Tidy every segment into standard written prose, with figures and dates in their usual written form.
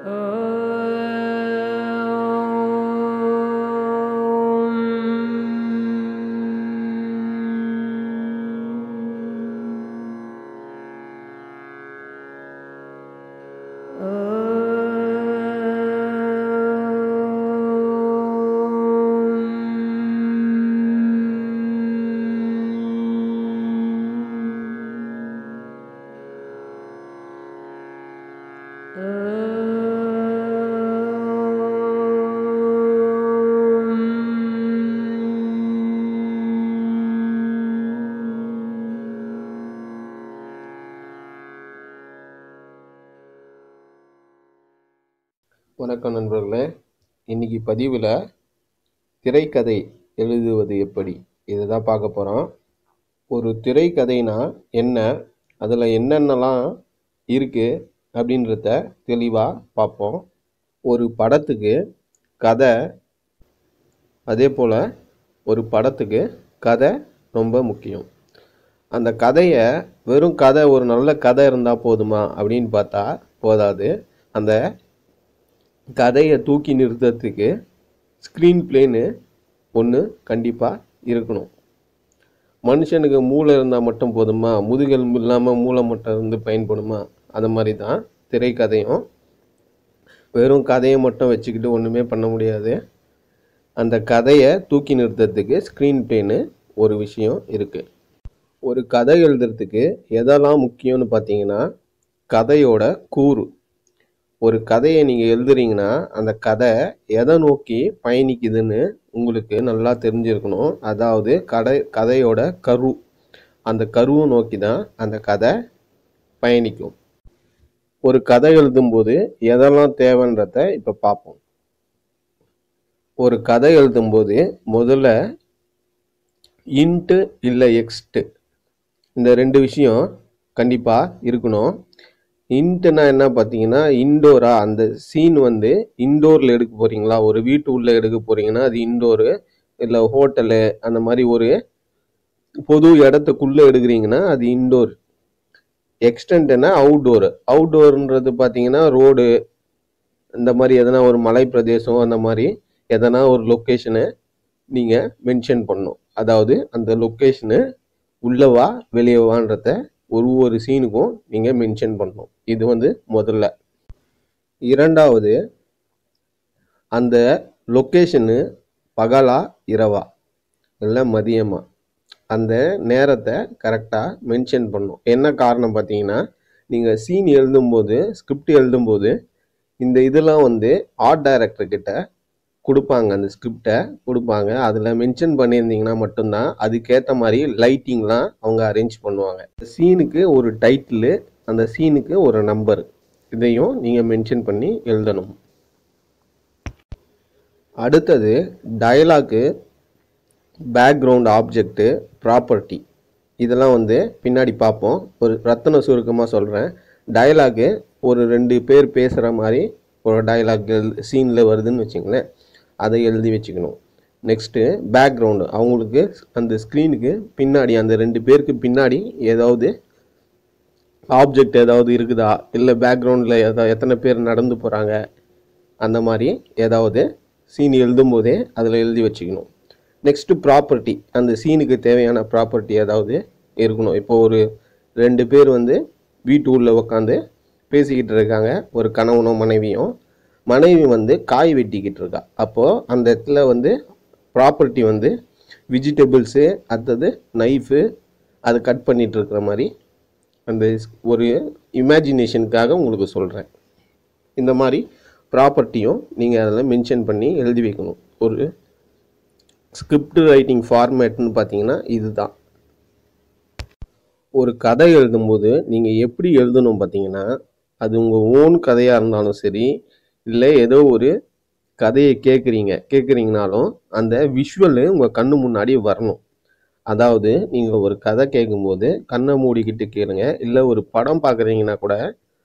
வணக்கம் நண்பர்களே. இன்னைக்கு பதிவில் திரைக்கதை எழுதுவது எப்படி இதுதான் பார்க்க போகிறோம். ஒரு திரைக்கதைனா என்ன, அதில் என்னென்னலாம் இருக்குது அப்படின்றத தெளிவாக பார்ப்போம். ஒரு படத்துக்கு கதை, அதே போல் ஒரு படத்துக்கு கதை ரொம்ப முக்கியம். அந்த கதையை வெறும் கதை, ஒரு நல்ல கதை இருந்தால் போதுமா அப்படின்னு பார்த்தா போதாது. அந்த கதையை தூக்கி நிறுத்தத்துக்கு ஸ்க்ரீன் பிளேன்னு ஒன்று கண்டிப்பாக இருக்கணும். மனுஷனுக்கு மூளை இருந்தால் மட்டும் போதுமா, முதுகெலும்பு இல்லாமல் மூளை மட்டும் இருந்து பயன்படுமா? அந்த மாதிரி தான் திரைக்கதையும். வெறும் கதையை மட்டும் வச்சுக்கிட்டு ஒன்றுமே பண்ண முடியாது. அந்த கதையை தூக்கி நிறுத்தத்துக்கு ஸ்க்ரீன் பிளேன்னு ஒரு விஷயம் இருக்குது. ஒரு கதை எழுதுறதுக்கு எதெல்லாம் முக்கியம்னு பார்த்தீங்கன்னா, கதையோட கூறு. ஒரு கதையை நீங்கள் எழுதுறீங்கன்னா அந்த கதை எதை நோக்கி பயணிக்குதுன்னு உங்களுக்கு நல்லா தெரிஞ்சிருக்கணும். அதாவது கதையோட கரு, அந்த கருவை நோக்கி தான் அந்த கதை பயணிக்கும். ஒரு கதை எழுதும்போது எதெல்லாம் தேவைன்றத இப்போ பார்ப்போம். ஒரு கதை எழுதும்போது முதல்ல இன்ட்டு இல்லை எக்ஸ்ட்டு, இந்த ரெண்டு விஷயம் கண்டிப்பாக இருக்கணும். இன்ட்டுனா என்ன பார்த்தீங்கன்னா, இன்டோரா, அந்த சீன் வந்து இன்டோரில் எடுக்க போகிறீங்களா, ஒரு வீட்டு உள்ளே எடுக்க போகிறீங்கன்னா அது இன்டோரு, இல்லை ஹோட்டலு அந்த மாதிரி ஒரு பொது இடத்துக்குள்ளே எடுக்கிறீங்கன்னா அது இன்டோர். எக்ஸ்டென்ட்னா அவுட்டோரு. அவுட்டோர்ன்றது பார்த்தீங்கன்னா ரோடு, இந்த மாதிரி எதனா ஒரு மலை பிரதேசம், அந்த மாதிரி எதனா ஒரு லொக்கேஷனை நீங்கள் மென்ஷன் பண்ணணும். அதாவது அந்த லொக்கேஷனு உள்ளவா வெளியவான்றத ஒரு சீனுக்கும் நீங்கள் மென்ஷன் பண்ணணும். இது வந்து முதல்ல. இரண்டாவது, அந்த லொக்கேஷனு பகலா இரவா இல்லை மதியமா, அந்த நேரத்தை கரெக்டாக மென்ஷன் பண்ணணும். என்ன காரணம் பார்த்தீங்கன்னா, நீங்கள் சீன் எழுதும்போது, ஸ்கிரிப்ட் எழுதும்போது இந்த இதெல்லாம் வந்து ஆர்ட் டைரக்டர்கிட்ட கொடுப்பாங்க, அந்த ஸ்கிரிப்டை கொடுப்பாங்க. அதில் மென்ஷன் பண்ணியிருந்தீங்கன்னா மட்டும்தான் அதுக்கேற்ற மாதிரி லைட்டிங்லாம் அவங்க அரேஞ்ச் பண்ணுவாங்க. சீனுக்கு ஒரு டைட்டிலு, அந்த சீனுக்கு ஒரு நம்பர், இதையும் நீங்கள் மென்ஷன் பண்ணி எழுதணும். அடுத்தது டயலாக்கு, பேக்ரவுண்ட் ஆப்ஜெக்ட்டு, ப்ராப்பர்ட்டி, இதெல்லாம் வந்து பின்னாடி பார்ப்போம். ஒரு ரத்தின சுருக்கமாக சொல்கிறேன். டயலாக்கு ஒரு 2 பேர் பேசுகிற மாதிரி ஒரு டயலாக் சீனில் வருதுன்னு வச்சுங்களேன், அதை எழுதி வச்சுக்கணும். நெக்ஸ்ட்டு பேக்ரவுண்டு, அவங்களுக்கு அந்த ஸ்க்ரீனுக்கு பின்னாடி, அந்த 2 பேருக்கு பின்னாடி ஏதாவது ஆப்ஜெக்ட் ஏதாவது இருக்குதா, இல்லை பேக்ரவுண்டில் எத்தனை பேர் நடந்து போகிறாங்க, அந்த மாதிரி ஏதாவது சீன் எழுதும்போதே அதில் எழுதி வச்சுக்கணும். நெக்ஸ்ட்டு ப்ராப்பர்ட்டி, அந்த சீனுக்கு தேவையான ப்ராப்பர்ட்டி ஏதாவது இருக்கணும். இப்போ ஒரு 2 பேர் வந்து வீட்டு உள்ள உட்காந்து பேசிக்கிட்டு இருக்காங்க, ஒரு கணவனும் மனைவியும். மனைவி வந்து காய் வெட்டிக்கிட்டு இருக்கா. அப்போது அந்த இடத்துல வந்து ப்ராப்பர்ட்டி வந்து வெஜிடபிள்ஸு, அடுத்தது நைஃபு, அது கட் பண்ணிகிட்டு இருக்கிற மாதிரி அந்த ஒரு இமேஜினேஷனுக்காக உங்களுக்கு சொல்கிறேன். இந்த மாதிரி ப்ராப்பர்ட்டியும் நீங்கள் அதில் மென்ஷன் பண்ணி எழுதி வைக்கணும். ஒரு ஸ்கிரிப்ட் ரைட்டிங் ஃபார்மேட்னு பார்த்தீங்கன்னா இதுதான். ஒரு கதை எழுதும்போது நீங்கள் எப்படி எழுதணும் பார்த்தீங்கன்னா, அது உங்கள் ஓன் கதையாக இருந்தாலும் சரி, இல்லை ஏதோ ஒரு கதையை கேட்குறீங்கனாலும் அந்த விஷுவலு உங்கள் கண்ணு முன்னாடி வரணும். அதாவது நீங்கள் ஒரு கதை கேட்கும்போது கண்ணை மூடிக்கிட்டு கேளுங்க, இல்லை ஒரு படம் பார்க்குறீங்கன்னா கூட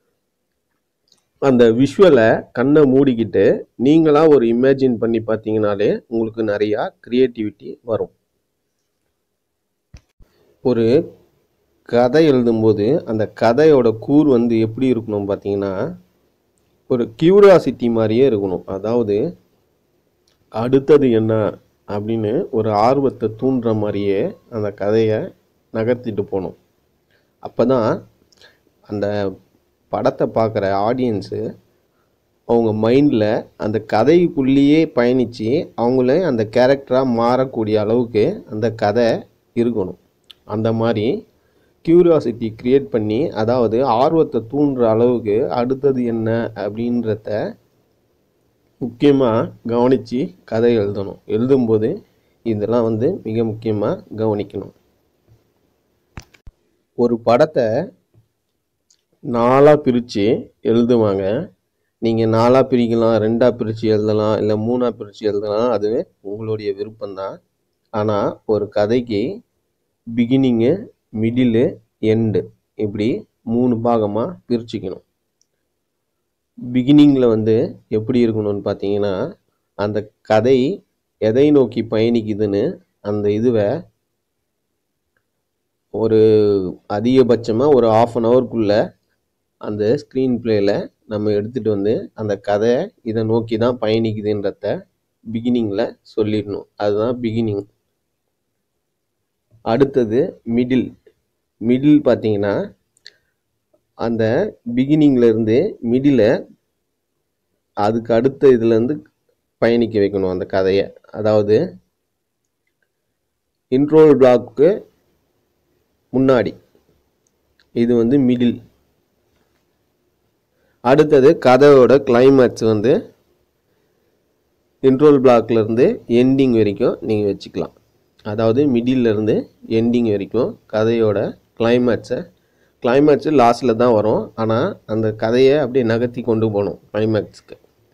அந்த விஷுவலை கண்ணை மூடிக்கிட்டு நீங்களாக ஒரு இமேஜின் பண்ணி பார்த்தீங்கனாலே உங்களுக்கு நிறையா க்ரியேட்டிவிட்டி வரும். ஒரு கதை எழுதும்போது அந்த கதையோட கூறு வந்து எப்படி இருக்கணும் பார்த்தீங்கன்னா, ஒரு கியூரியாசிட்டி மாதிரியே இருக்கணும். அதாவது அடுத்தது என்ன அப்படின்னு ஒரு ஆர்வத்தை தூண்டுற மாதிரியே அந்த கதையை நகர்த்திட்டு போகணும். அப்போ தான் அந்த படத்தை பார்க்குற ஆடியன்ஸு அவங்க மைண்டில் அந்த கதைக்குள்ளேயே பயணித்து அவங்களே அந்த கேரக்டராக மாறக்கூடிய அளவுக்கு அந்த கதை இருக்கணும். அந்த மாதிரி கியூரியாசிட்டி க்ரியேட் பண்ணி, அதாவது ஆர்வத்தை தூண்டுற அளவுக்கு அடுத்தது என்ன அப்படின்றத முக்கியமாக கவனித்து கதை எழுதணும். எழுதும்போது இதெல்லாம் மிக முக்கியமாக கவனிக்கணும். ஒரு படத்தை 4ஆக பிரித்து எழுதுவாங்க. நீங்கள் 4ஆக பிரிக்கலாம், 2ஆக பிரித்து எழுதலாம், இல்லை 3ஆக பிரித்து எழுதலாம். அது உங்களுடைய விருப்பம்தான். ஆனால் ஒரு கதைக்கு பிகினிங்கு, மிடிலு, எண்டு இப்படி 3 பாகமாக பிரிச்சுக்கணும். பிகினிங்கில் எப்படி இருக்கணும்னு பார்த்தீங்கன்னா, அந்த கதை எதை நோக்கி பயணிக்குதுன்னு அந்த இதுவை ஒரு அதிகபட்சமாக ஒரு 1/2 ஹவருக்குள்ளே அந்த ஸ்க்ரீன் பிளேயில் நம்ம எடுத்துகிட்டு அந்த கதை இதை நோக்கி தான் பயணிக்குதுன்றத பிகினிங்கில் சொல்லிடணும். அதுதான் பிகினிங். அடுத்தது மிடில். மிடில் பார்த்தீங்கன்னா, அந்த பிகினிங்லேருந்து மிடிலை அதுக்கு அடுத்த இதுலேருந்து பயணிக்க வைக்கணும் அந்த கதையை. அதாவது இன்ட்ரோல் பிளாக்கு முன்னாடி இது மிடில். அடுத்தது கதையோட கிளைமேக்ஸ் இன்ட்ரோல் பிளாக்லேருந்து எண்டிங் வரைக்கும் நீங்கள் வச்சுக்கலாம். அதாவது மிடில்லேருந்து எண்டிங் வரைக்கும் கதையோட கிளைமேக்ஸு லாஸ்ட்டில் தான் வரும். ஆனால் அந்த கதையை அப்படியே நகர்த்தி கொண்டு போகணும் கிளைமேக்ஸுக்கு.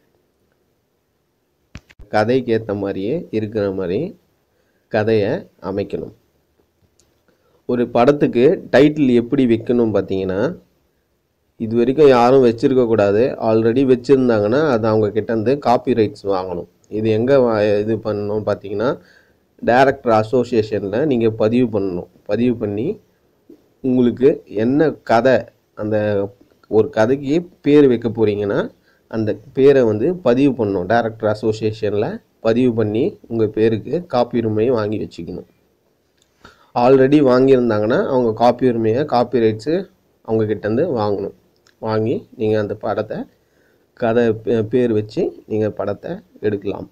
கதைக்கு ஏற்ற மாதிரியே இருக்கிற மாதிரி கதையை அமைக்கணும். ஒரு படத்துக்கு டைட்டில் எப்படி வைக்கணும் பார்த்தீங்கன்னா, இது வரைக்கும் யாரும் வச்சுருக்கக்கூடாது. ஆல்ரெடி வச்சுருந்தாங்கன்னா அது அவங்க கிட்டேருந்து காப்பிரைட்ஸ் வாங்கணும். இது எங்கே இது பண்ணணும் பார்த்தீங்கன்னா, டைரக்டர் அசோசியேஷனில் நீங்கள் பதிவு பண்ணணும். பதிவு பண்ணி உங்களுக்கு என்ன கதை, அந்த ஒரு கதைக்கு பேர் வைக்க போகிறீங்கன்னா அந்த பேரை பதிவு பண்ணணும். டைரக்டர் அசோசியேஷனில் பதிவு பண்ணி உங்கள் பேருக்கு காப்புரிமையை வாங்கி வச்சுக்கணும். ஆல்ரெடி வாங்கியிருந்தாங்கன்னா அவங்க காப்புரிமையை, காப்பிரைட்ஸு அவங்கக்கிட்டேருந்து வாங்கணும். வாங்கி நீங்கள் அந்த படத்தை கதை பேர் வச்சு நீங்கள் படத்தை எடுக்கலாம்.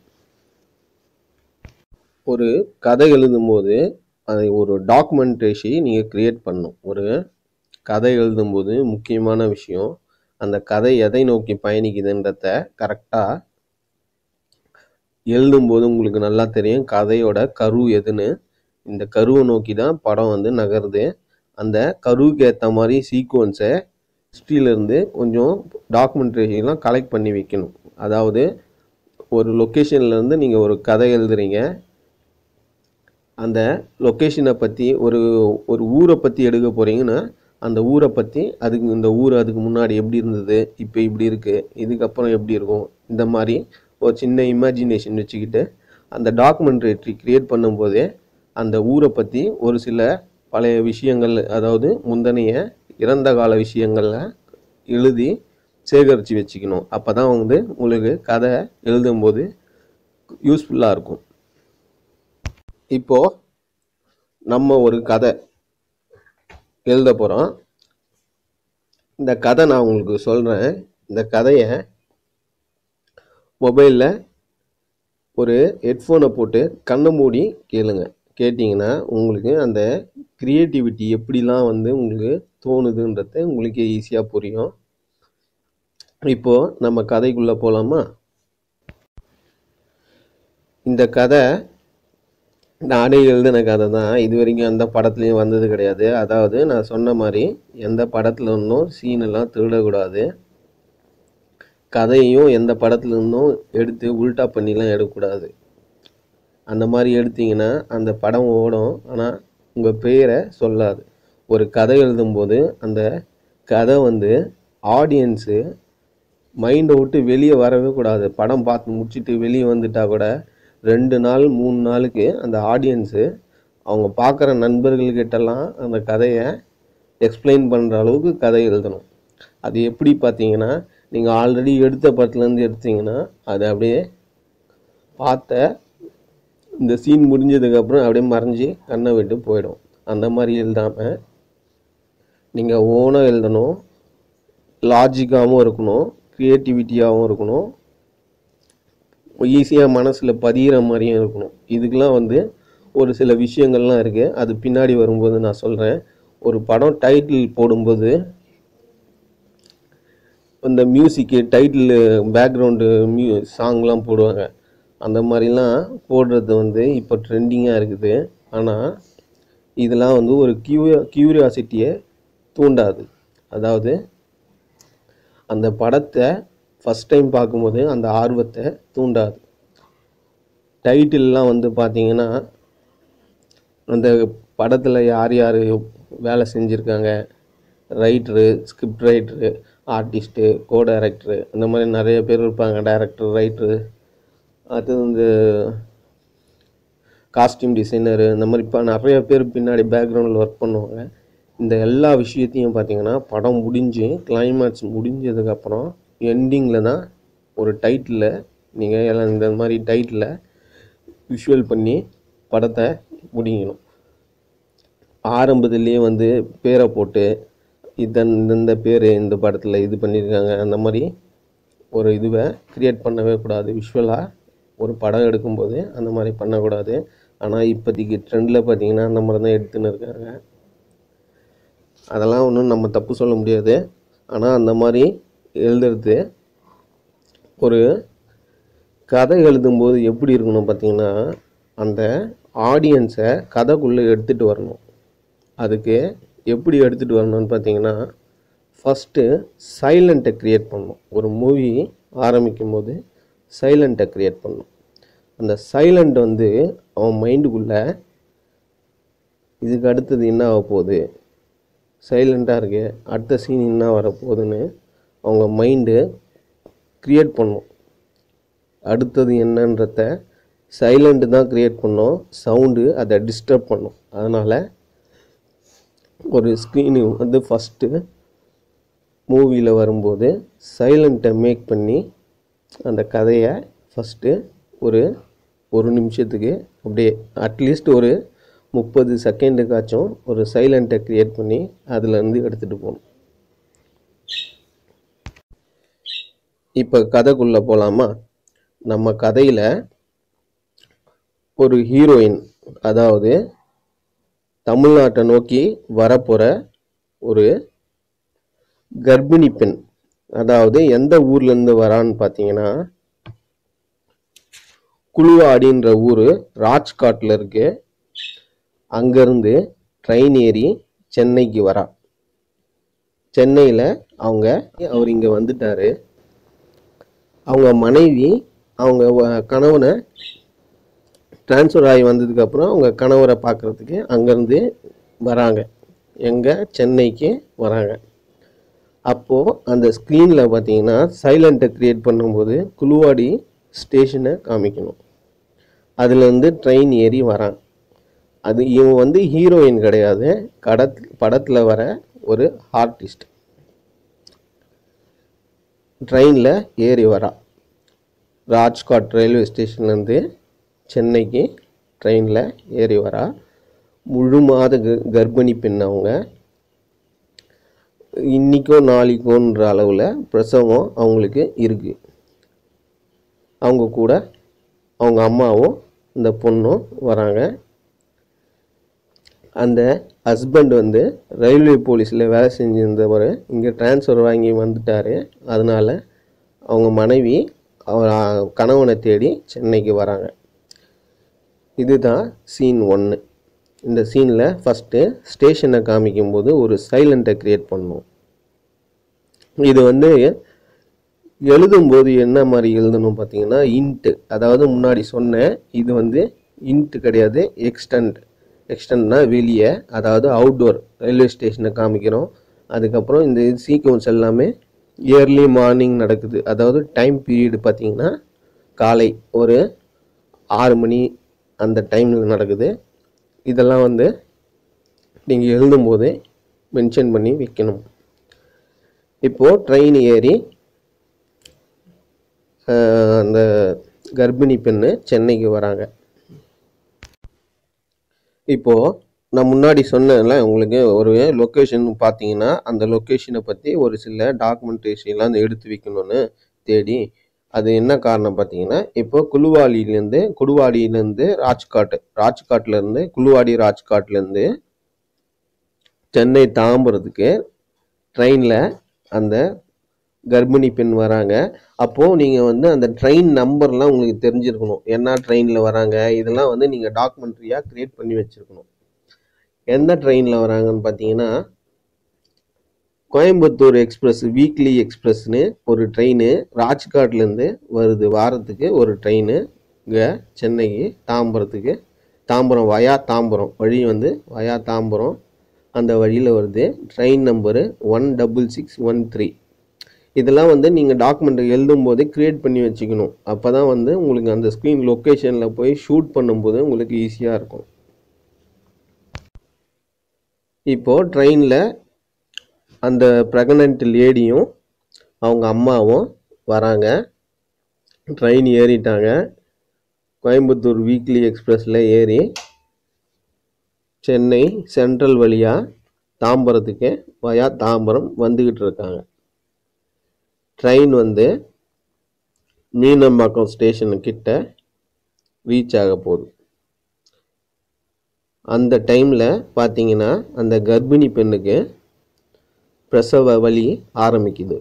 ஒரு கதை எழுதும்போது அதை ஒரு டாக்குமெண்ட்ரேஷி நீங்கள் க்ரியேட் பண்ணணும். ஒரு கதை எழுதும்போது முக்கியமான விஷயம், அந்த கதை எதை நோக்கி பயணிக்குதுன்றத கரெக்டாக எழுதும்போது உங்களுக்கு நல்லா தெரியும் கதையோட கரு எதுன்னு. இந்த கருவை நோக்கி தான் படம் நகருது. அந்த கருவுக்கு ஏற்ற மாதிரி சீக்வன்ஸை ஹிஸ்ட்ரியிலேருந்து கொஞ்சம் டாக்குமெண்ட்ரேஷன்லாம் கலெக்ட் பண்ணி வைக்கணும். அதாவது ஒரு லொக்கேஷன்லேருந்து நீங்கள் ஒரு கதை எழுதுறீங்க, அந்த லொக்கேஷனை பற்றி ஒரு ஊரை பற்றி எடுக்க போகிறீங்கன்னா அந்த ஊரை பற்றி இந்த ஊர் அதுக்கு முன்னாடி எப்படி இருந்தது, இப்போ இப்படி இருக்குது, இதுக்கப்புறம் எப்படி இருக்கும், இந்த மாதிரி ஒரு சின்ன இமேஜினேஷன் வச்சுக்கிட்டு அந்த டாக்குமெண்ட்ரி க்ரியேட் பண்ணும்போதே அந்த ஊரை பற்றி ஒரு சில பழைய விஷயங்கள், அதாவது முந்தனைய இறந்த கால விஷயங்களை எழுதி சேகரித்து வச்சுக்கணும். அப்போ தான் உங்களுக்கு கதை எழுதும்போது யூஸ்ஃபுல்லாக இருக்கும். இப்போது நம்ம ஒரு கதை எழுத போகிறோம். இந்த கதை நான் உங்களுக்கு சொல்கிறேன். இந்த கதையை மொபைலில் ஒரு ஹெட்ஃபோனை போட்டு கண்ணை மூடி கேளுங்க. கேட்டிங்கன்னா உங்களுக்கு அந்த க்ரியேட்டிவிட்டி எப்படிலாம் உங்களுக்கு தோணுதுன்றது உங்களுக்கே ஈஸியாக புரியும். இப்போது நம்ம கதைக்குள்ளே போகலாமா? இந்த கதை நானே எழுதின கதை தான். இது வரைக்கும் எந்த படத்துலையும் வந்தது கிடையாது. அதாவது நான் சொன்ன மாதிரி எந்த படத்தில் இருந்தும் சீனெல்லாம் திருடக்கூடாது. கதையும் எந்த படத்துல இருந்தும் எடுத்து உல்ட்டா பண்ணிலாம் எடுக்கக்கூடாது. அந்த மாதிரி எடுத்தீங்கன்னா அந்த படம் ஓடும், ஆனால் உங்கள் பேரை சொல்லாது. ஒரு கதை எழுதும்போது அந்த கதை ஆடியன்ஸு மைண்டை விட்டு வெளியே வரவே கூடாது. படம் பார்த்து முடிச்சுட்டு வெளியே வந்துட்டால் கூட 2 நாள் 3 நாளுக்கு அந்த ஆடியன்ஸு அவங்க பார்க்குற நண்பர்கள்கிட்டலாம் அந்த கதையை எக்ஸ்பிளைன் பண்ணுற அளவுக்கு கதை எழுதணும். அது எப்படி பார்த்தீங்கன்னா, நீங்கள் ஆல்ரெடி எடுத்த படத்துலேருந்து எடுத்தீங்கன்னா அது அப்படியே பார்த்த இந்த சீன் முடிஞ்சதுக்கப்புறம் அப்படியே மறைஞ்சி கண்ணை விட்டு போயிடும். அந்த மாதிரி எழுதாமல் நீங்கள் ஓனாக எழுதணும். லாஜிக்காகவும் இருக்கணும், க்ரியேட்டிவிட்டியாகவும் இருக்கணும், ஈஸியாக மனசில் பதிகிற மாதிரியும் இருக்கணும். இதுக்கெலாம் வந்து ஒரு சில விஷயங்கள்லாம் இருக்குது, அது பின்னாடி வரும்போது நான் சொல்கிறேன். ஒரு படம் டைட்டில் போடும்போது இந்த மியூசிக்கு டைட்டில் பேக்ரவுண்டு சாங்லாம் போடுவாங்க. அந்த மாதிரிலாம் போடுறது வந்து இப்போ ட்ரெண்டிங்காக இருக்குது. ஆனால் இதெல்லாம் வந்து ஒரு க்யூரியாசிட்டியை தூண்டாது. அதாவது அந்த படத்தை ஃபஸ்ட் டைம் பார்க்கும்போது அந்த ஆர்வத்தை தூண்டாது. டைட்டில்லாம் வந்து பார்த்திங்கன்னா அந்த படத்தில் யார் யார் வேலை செஞ்சுருக்காங்க, writer, script writer, artist, co director, அந்த மாதிரி நிறைய பேர் இருப்பாங்க. டைரக்டர், ரைட்டரு, அது வந்து காஸ்டியூம் டிசைனரு, இந்த மாதிரி இப்போ நிறைய பேர் பின்னாடி பேக்ரவுண்டில் ஒர்க் பண்ணுவாங்க. இந்த எல்லா விஷயத்தையும் பார்த்திங்கன்னா படம் முடிஞ்சு கிளைமேக்ஸ் முடிஞ்சதுக்கப்புறம் எண்டிங்கில் தான் ஒரு டைட்டில் நீங்கள் எல்லாம் இந்த மாதிரி டைட்டில் விஷுவல் பண்ணி படத்தை முடிக்கணும். ஆரம்பத்துலேயே வந்து பேரை போட்டு இந்த பேர் இந்த படத்தில் இது பண்ணியிருக்காங்க, அந்த மாதிரி ஒரு இதுவை க்ரியேட் பண்ணவே கூடாது. விஷுவலாக ஒரு படம் எடுக்கும்போது அந்த மாதிரி பண்ணக்கூடாது. ஆனால் இப்போதைக்கு ட்ரெண்டில் பார்த்திங்கன்னா அந்த மாதிரி தான் எடுத்துன்னு இருக்காங்க. அதெல்லாம் ஒன்றும் நம்ம தப்பு சொல்ல முடியாது. ஆனால் அந்த மாதிரி எழுதுறது ஒரு கதை எழுதும்போது எப்படி இருக்கணும் பார்த்திங்கன்னா, அந்த ஆடியன்ஸை கதைக்குள்ளே எடுத்துகிட்டு வரணும். அதுக்கு எப்படி எடுத்துகிட்டு வரணும்னு பார்த்திங்கன்னா, ஃபஸ்ட்டு சைலண்ட்டை க்ரியேட் பண்ணணும். ஒரு மூவி ஆரம்பிக்கும் போது சைலண்ட்டை க்ரியேட் பண்ணணும். அந்த சைலண்ட் வந்து அவன் மைண்டுக்குள்ளே இதுக்கு அடுத்தது என்ன ஆக போகுது, சைலண்ட்டாக இருக்கு, அடுத்த சீன் என்ன வரப்போகுதுன்னு அவங்க மைண்டு க்ரியேட் பண்ணும். அடுத்தது என்னன்றத சைலண்ட்டு தான் க்ரியேட் பண்ணும், சவுண்டு அதை டிஸ்டர்ப் பண்ணும். அதனால் ஒரு ஸ்க்ரீனு வந்து ஃபஸ்ட்டு மூவியில் வரும்போது சைலண்ட்டை மேக் பண்ணி அந்த கதையை ஃபஸ்ட்டு ஒரு நிமிஷத்துக்கு அப்படியே அட்லீஸ்ட் ஒரு 30 செகண்டுக்காச்சும் ஒரு சைலண்ட்டை க்ரியேட் பண்ணி அதுலேருந்து எடுத்துகிட்டு போகணும். இப்போ கதைக்குள்ளே போகலாமா? நம்ம கதையில் ஒரு ஹீரோயின், அதாவது தமிழ்நாட்டை நோக்கி வரப்போகிற ஒரு கர்ப்பிணி பெண், அதாவது எந்த ஊர்லேருந்து வரான்னு பார்த்தீங்கன்னா குழுவாடின்ற ஊர் ராஜ்காட்டில் இருக்கு. அங்கேருந்து ட்ரெயின் ஏறி சென்னைக்கு வரா. சென்னையில் அவர் இங்கே வந்துட்டார். அவங்க மனைவி அவங்க கணவனை ட்ரான்ஸ்ஃபர் ஆகி வந்ததுக்கப்புறம் அவங்க கணவரை பார்க்குறதுக்கு அங்கேருந்து வராங்க. எங்கே? சென்னைக்கு வராங்க. அப்போது அந்த ஸ்க்ரீனில் பார்த்தீங்கன்னா சைலண்ட்டை க்ரியேட் பண்ணும்போது குழுவாடி ஸ்டேஷனை காமிக்கணும். அதுலேருந்து ட்ரெயின் ஏறி வரான். அது இவன் வந்து ஹீரோயின் கிடையாது, படத்தில் வர ஒரு ஆர்டிஸ்ட். ட்ரெயினில் ஏறி வரா. ராஜ்காட் ரயில்வே ஸ்டேஷன்லேருந்து சென்னைக்கு ட்ரெயினில் ஏறி வரா. முழு மாத கர்ப்பிணி பெண். அவங்க இன்றைக்கோ நாளைக்கோன்ற அளவில் பிரசவம் அவங்களுக்கு இருக்குது. அவங்க கூட அவங்க அம்மாவும் இந்த பொண்ணும் வராங்க. அந்த ஹஸ்பண்ட் வந்து ரயில்வே போலீஸில் வேலை செஞ்சுருந்தவர் இங்கே ட்ரான்ஸ்ஃபர் வாங்கி வந்துட்டார். அதனால் அவங்க மனைவி அவர் கணவனை தேடி சென்னைக்கு வராங்க. இதுதான் சீன் 1. இந்த சீனில் ஃபஸ்ட்டு ஸ்டேஷனை காமிக்கும்போது ஒரு சைலண்ட்டை க்ரியேட் பண்ணணும். இது வந்து எழுதும்போது என்ன மாதிரி எழுதணும் பார்த்தீங்கன்னா, இன்ட்டு, அதாவது முன்னாடி சொன்னேன், இது வந்து இன்ட்டு கிடையாது, எக்ஸ்டெண்ட்னா வெளியே, அதாவது அவுட்டோர் ரயில்வே ஸ்டேஷனை காமிக்கிறோம். அதுக்கப்புறம் இந்த சீக்வன்ஸ் எல்லாமே இயர்லி மார்னிங் நடக்குது. அதாவது டைம் பீரியடு பார்த்திங்கன்னா காலை ஒரு 6 மணி அந்த டைமில் நடக்குது. இதெல்லாம் வந்து நீங்கள் எழுதும்போது மென்ஷன் பண்ணி வைக்கணும். இப்போது ட்ரெயின் ஏறி அந்த கர்ப்பிணி பெண்ணு சென்னைக்கு வராங்க. இப்போது நான் முன்னாடி சொன்னேன்ல உங்களுக்கு ஒரு லொக்கேஷன் பார்த்தீங்கன்னா அந்த லொக்கேஷனை பற்றி ஒரு சில டாக்குமெண்டேஷன்லாம் எடுத்து வைக்கணும்னு தேடி, அது என்ன காரணம் பார்த்தீங்கன்னா, இப்போ கொடுவாடியிலேருந்து ராஜ்காட்லேருந்து ராஜ்காட்லேருந்து சென்னை தாம்பரத்துக்கு ட்ரெயினில் அந்த கர்ப்பிணி பெண் வராங்க. அப்போது நீங்கள் வந்து அந்த ட்ரெயின் நம்பர்லாம் உங்களுக்கு தெரிஞ்சிருக்கணும். என்ன ட்ரெயினில் வராங்க இதெல்லாம் வந்து நீங்கள் டாக்குமெண்ட்ரியாக க்ரியேட் பண்ணி வச்சுருக்கணும். எந்த ட்ரெயினில் வராங்கன்னு பார்த்தீங்கன்னா, கோயம்புத்தூர் எக்ஸ்பிரஸ் வீக்லி எக்ஸ்பிரஸ்னு ஒரு ட்ரெயின் ராஜ்காட்லேருந்து வருது. வாரத்துக்கு ஒரு ட்ரெயின் இங்கே சென்னைக்கு தாம்பரம் வயா தாம்பரம் வழி வந்து வயா தாம்பரம் அந்த வழியில் வருது. Train number 16613. இதெல்லாம் வந்து நீங்கள் டாக்குமெண்ட் எழுதும் போதே க்ரியேட் பண்ணி வச்சுக்கணும். அப்போ தான் வந்து உங்களுக்கு அந்த ஸ்க்ரீன் லொக்கேஷனில் போய் ஷூட் பண்ணும்போது உங்களுக்கு ஈஸியாக இருக்கும். இப்போது ட்ரெயினில் அந்த ப்ரெக்னென்ட் லேடியும் அவங்க அம்மாவும் வராங்க. ட்ரெயின் ஏறிட்டாங்க. கோயம்புத்தூர் வீக்லி எக்ஸ்பிரஸில் ஏறி சென்னை சென்ட்ரல் வழியாக தாம்பரத்துக்கு வயா தாம்பரம் வந்துக்கிட்டு இருக்காங்க. ட்ரெயின் வந்து மீனம்பாக்கம் ஸ்டேஷனுக்கிட்ட ரீச் ஆக போகுது. அந்த டைமில் பார்த்தீங்கன்னா அந்த கர்ப்பிணி பெண்ணுக்கு பிரசவ வலி ஆரம்பிக்குது.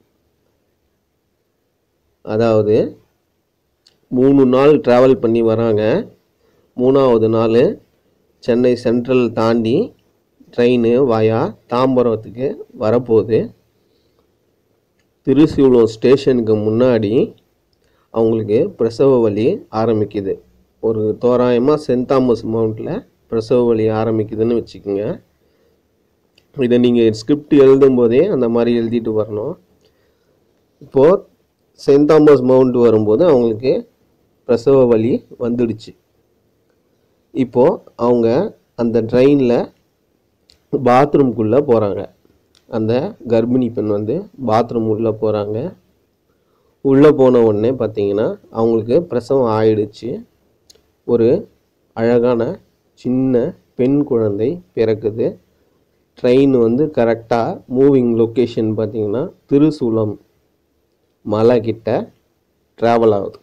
அதாவது 3 நாள் ட்ராவல் பண்ணி வராங்க. 3ஆவது நாள் சென்னை சென்ட்ரல் தாண்டி ட்ரெயின் வயா தாம்பரத்துக்கு வரப்போகுது. திருசூலம் ஸ்டேஷனுக்கு முன்னாடி அவங்களுக்கு பிரசவ வலி ஆரம்பிக்குது. ஒரு தோராயமாக சென்ட் தாமஸ் மவுண்டில் பிரசவ வலி ஆரம்பிக்குதுன்னு வச்சுக்கோங்க. இதை நீங்கள் ஸ்கிரிப்ட் எழுதும் போதே அந்த மாதிரி எழுதிட்டு வரணும். இப்போது சென்ட் தாமஸ் மவுண்ட் வரும்போது அவங்களுக்கு பிரசவ வலி வந்துடுச்சு. இப்போது அவங்க அந்த ட்ரெயினில் பாத்ரூம்குள்ளே போகிறாங்க. அந்த கர்ப்பிணி பெண் வந்து பாத்ரூம் உள்ளே போகிறாங்க. உள்ளே போன உடனே பார்த்தீங்கன்னா அவங்களுக்கு பிரசவம் ஆயிடுச்சு. ஒரு அழகான சின்ன பெண் குழந்தை பிறக்குது. ட்ரெயின் வந்து கரெக்டாக மூவிங் லொக்கேஷன் பார்த்தீங்கன்னா திருசூலம் மலை கிட்ட ட்ராவல் ஆகுது.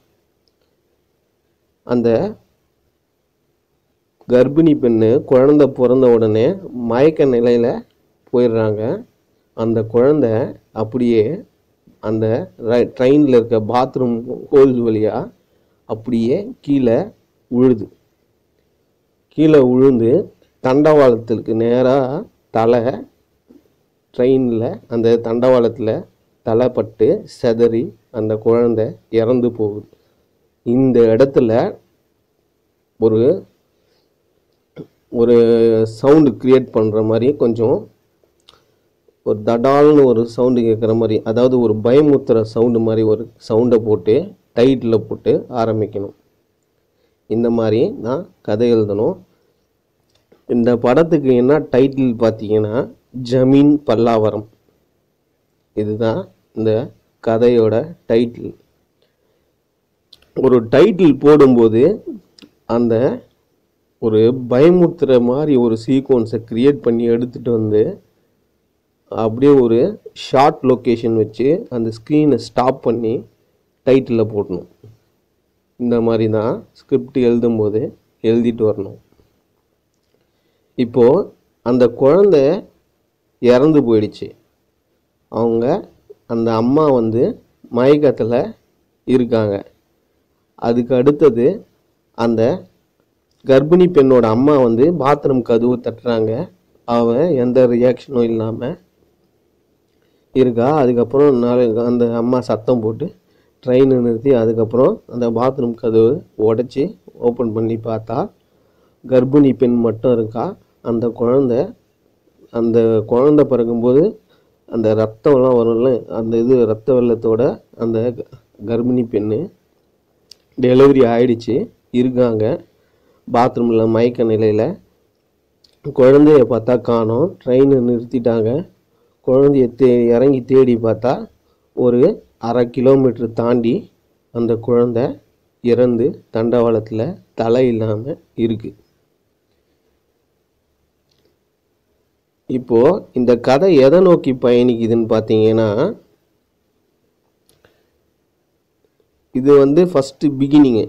அந்த கர்ப்பிணி பெண்ணு குழந்தை பிறந்த உடனே மயக்க நிலையில் போயிடுறாங்க. அந்த குழந்தை அப்படியே அந்த ட்ரெயினில் இருக்க பாத்ரூம் ஹோல்ஸ் வழியாக அப்படியே கீழே விழுந்து தண்டவாளத்துக்கு நேராக தலை ட்ரெயினில் அந்த தண்டவாளத்தில் தலைப்பட்டு செதறி அந்த குழந்தை இறந்து போகுது. இந்த இடத்துல ஒரு சவுண்டு க்ரியேட் பண்ணுற மாதிரி கொஞ்சம் ஒரு தடால்னு ஒரு சவுண்டு கேட்குற மாதிரி, அதாவது ஒரு பயமுத்துற சவுண்டு மாதிரி ஒரு சவுண்டை போட்டு டைட்டில் போட்டு ஆரம்பிக்கணும். இந்த மாதிரி நான் கதை எழுதணும். இந்த படத்துக்கு என்ன டைட்டில் பார்த்தீங்கன்னா ஜமீன் பல்லாவரம். இதுதான் இந்த கதையோட டைட்டில். ஒரு டைட்டில் போடும்போது அந்த ஒரு பயமுத்துற மாதிரி ஒரு சீக்வன்ஸை க்ரியேட் பண்ணி எடுத்துகிட்டு வந்து அப்படியே ஒரு ஷார்ட் லொக்கேஷன் வச்சு அந்த ஸ்க்ரீனை ஸ்டாப் பண்ணி டைட்டிலில் போடணும். இந்த மாதிரி தான் ஸ்கிரிப்ட் எழுதும்போது எழுதிட்டு வரணும். இப்போது அந்த குழந்தை இறந்து போயிடுச்சு. அந்த அம்மா வந்து மயக்கத்தில் இருக்காங்க. அதுக்கு அடுத்தது அந்த கர்ப்பிணி பெண்ணோட அம்மா வந்து பாத்ரூம் கதவு தட்டுறாங்க. அவன் எந்த ரியாக்ஷனும் இல்லாமல் இருக்கா. அதுக்கப்புறம் அந்த அம்மா சத்தம் போட்டு ட்ரெயினை நிறுத்தி அதுக்கப்புறம் அந்த பாத்ரூம் கதவு உடச்சி ஓப்பன் பண்ணி பார்த்தா கர்ப்பிணி பெண் மட்டும் இருக்கா. அந்த குழந்தை பிறக்கும்போது அந்த ரத்தம்லாம் வரும்ல, அந்த ரத்த வெள்ளத்தோட அந்த கர்ப்பிணி பெண்ணு டெலிவரி ஆயிடுச்சு இருக்காங்க பாத்ரூமில் மயக்க நிலையில். குழந்தைய பார்த்தா காணோம். ட்ரெயினை நிறுத்திட்டாங்க. குழந்தைய இறங்கி தேடி பார்த்தா ஒரு 1/2 கிலோமீட்டர் தாண்டி அந்த குழந்தை இறந்து தண்டவாளத்தில் தலை இல்லாமல் இருக்குது. இப்போது இந்த கதை எதை நோக்கி பயணிக்குதுன்னு பார்த்தீங்கன்னா, இது வந்து ஃபஸ்ட்டு பிகினிங்கு.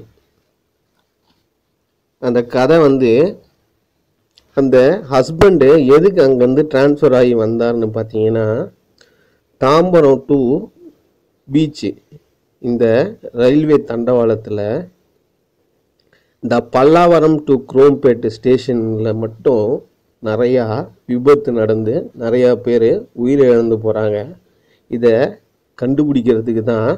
அந்த கதை வந்து அந்த ஹஸ்பண்டு எதுக்கு அங்கேருந்து ட்ரான்ஸ்ஃபர் ஆகி வந்தார்னு பார்த்தீங்கன்னா, தாம்பரம் டு பீச்சு இந்த ரயில்வே தண்டவாளத்தில் இந்த பல்லாவரம் டு குரோம்பேட்டு ஸ்டேஷனில் மட்டும் நிறையா விபத்து நடந்து நிறையா பேர் உயிரை இழந்து போகிறாங்க. இதை கண்டுபிடிக்கிறதுக்கு தான்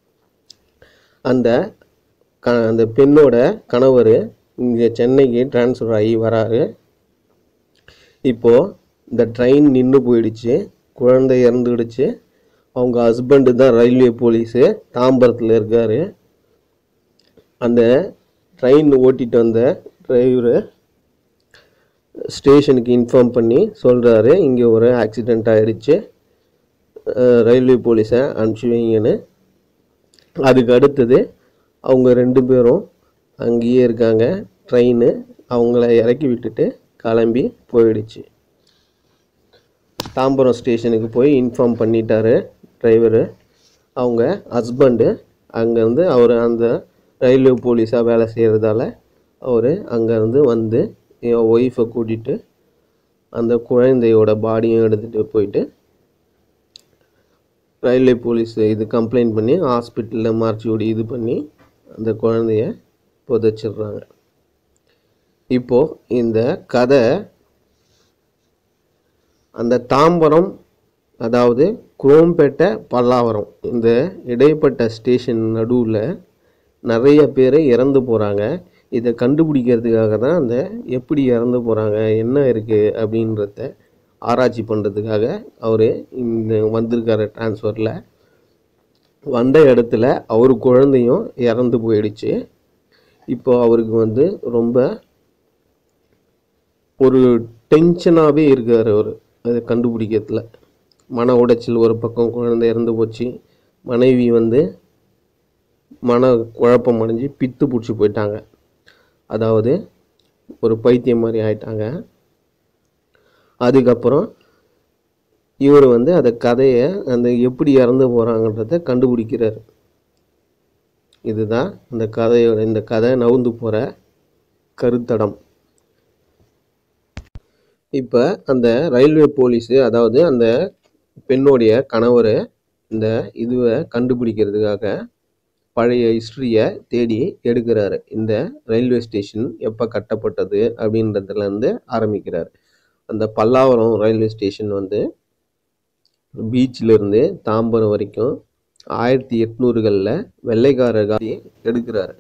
அந்த பெண்ணோட கணவர் இங்கே சென்னைக்கு ட்ரான்ஸ்ஃபர் ஆகி வராரு. இப்போது இந்த ட்ரெயின் நின்று போயிடுச்சு, குழந்தை இறந்துடுச்சு. அவங்க ஹஸ்பண்டு தான் ரயில்வே போலீஸு, தாம்பரத்தில் இருக்கார். அந்த ட்ரெயின் ஓட்டிகிட்டு வந்த டிரைவரு ஸ்டேஷனுக்கு இன்ஃபார்ம் பண்ணி சொல்கிறாரு, இங்கே ஒரு ஆக்சிடெண்ட் ஆகிடுச்சு, ரயில்வே போலீஸை அனுப்பிச்சி வைங்கன்னு. அதுக்கு அடுத்தது அவங்க 2 பேரும் அங்கேயே இருக்காங்க. ட்ரெயின் அவங்கள இறக்கி விட்டுட்டு கிளம்பி போயிடுச்சு. தாம்பரம் ஸ்டேஷனுக்கு போய் இன்ஃபார்ம் பண்ணிட்டாரு டிரைவரு. அவங்க ஹஸ்பண்டு அங்கேருந்து அவர் அந்த ரயில்வே போலீஸாக வேலை செய்கிறதால அவர் அங்கேருந்து வந்து என் ஒய்ஃபை கூட்டிகிட்டு அந்த குழந்தையோட பாடியும் எடுத்துகிட்டு போயிட்டு ரயில்வே போலீஸ் இது கம்ப்ளைண்ட் பண்ணி ஹாஸ்பிட்டலில் மார்ச்சியோடு இது பண்ணி அந்த குழந்தைய புதைச்சிடுறாங்க. இப்போது இந்த கதை அந்த தாம்பரம், அதாவது குரோம்பேட்டை, பல்லாவரம் இந்த இடைப்பட்ட ஸ்டேஷன் நடுவில் நிறைய பேர் இறந்து போகிறாங்க. இதை கண்டுபிடிக்கிறதுக்காக தான் அந்த எப்படி இறந்து போகிறாங்க, என்ன இருக்குது அப்படின்றத ஆராய்ச்சி பண்ணுறதுக்காக அவர் இந்த வந்திருக்காரு. ட்ரான்ஸ்ஃபரில் வந்த இடத்துல அவர் குழந்தையும் இறந்து போயிடுச்சு. இப்போ அவருக்கு வந்து ரொம்ப ஒரு டென்ஷனாகவே இருக்கார். அவர் அதை கண்டுபிடிக்கிறதுல மன உடைச்சல். ஒரு பக்கம் குழந்தை இறந்து போச்சு, மனைவி வந்து மன குழப்பம் அடைஞ்சு பித்து பிடிச்சி போயிட்டாங்க, அதாவது ஒரு பைத்தியம் மாதிரி ஆயிட்டாங்க. அதுக்கப்புறம் இவர் வந்து அந்த கதையை அந்த எப்படி இறந்து போகிறாங்கன்றத கண்டுபிடிக்கிறார். இதுதான் இந்த கதை நவுந்து போகிற கருத்தடம். இப்போ அந்த ரயில்வே போலீஸு, அதாவது அந்த பெண்ணுடைய கணவர் இந்த இதுவை கண்டுபிடிக்கிறதுக்காக பழைய ஹிஸ்ட்ரியை தேடி எடுக்கிறாரு. இந்த ரயில்வே ஸ்டேஷன் எப்போ கட்டப்பட்டது அப்படின்றதுலேருந்து ஆரம்பிக்கிறார். அந்த பல்லாவரம் ரயில்வே ஸ்டேஷன் வந்து பீச்சிலிருந்து தாம்பரம் வரைக்கும் 1800களில் வெள்ளைக்காரர் எடுக்கிறார்.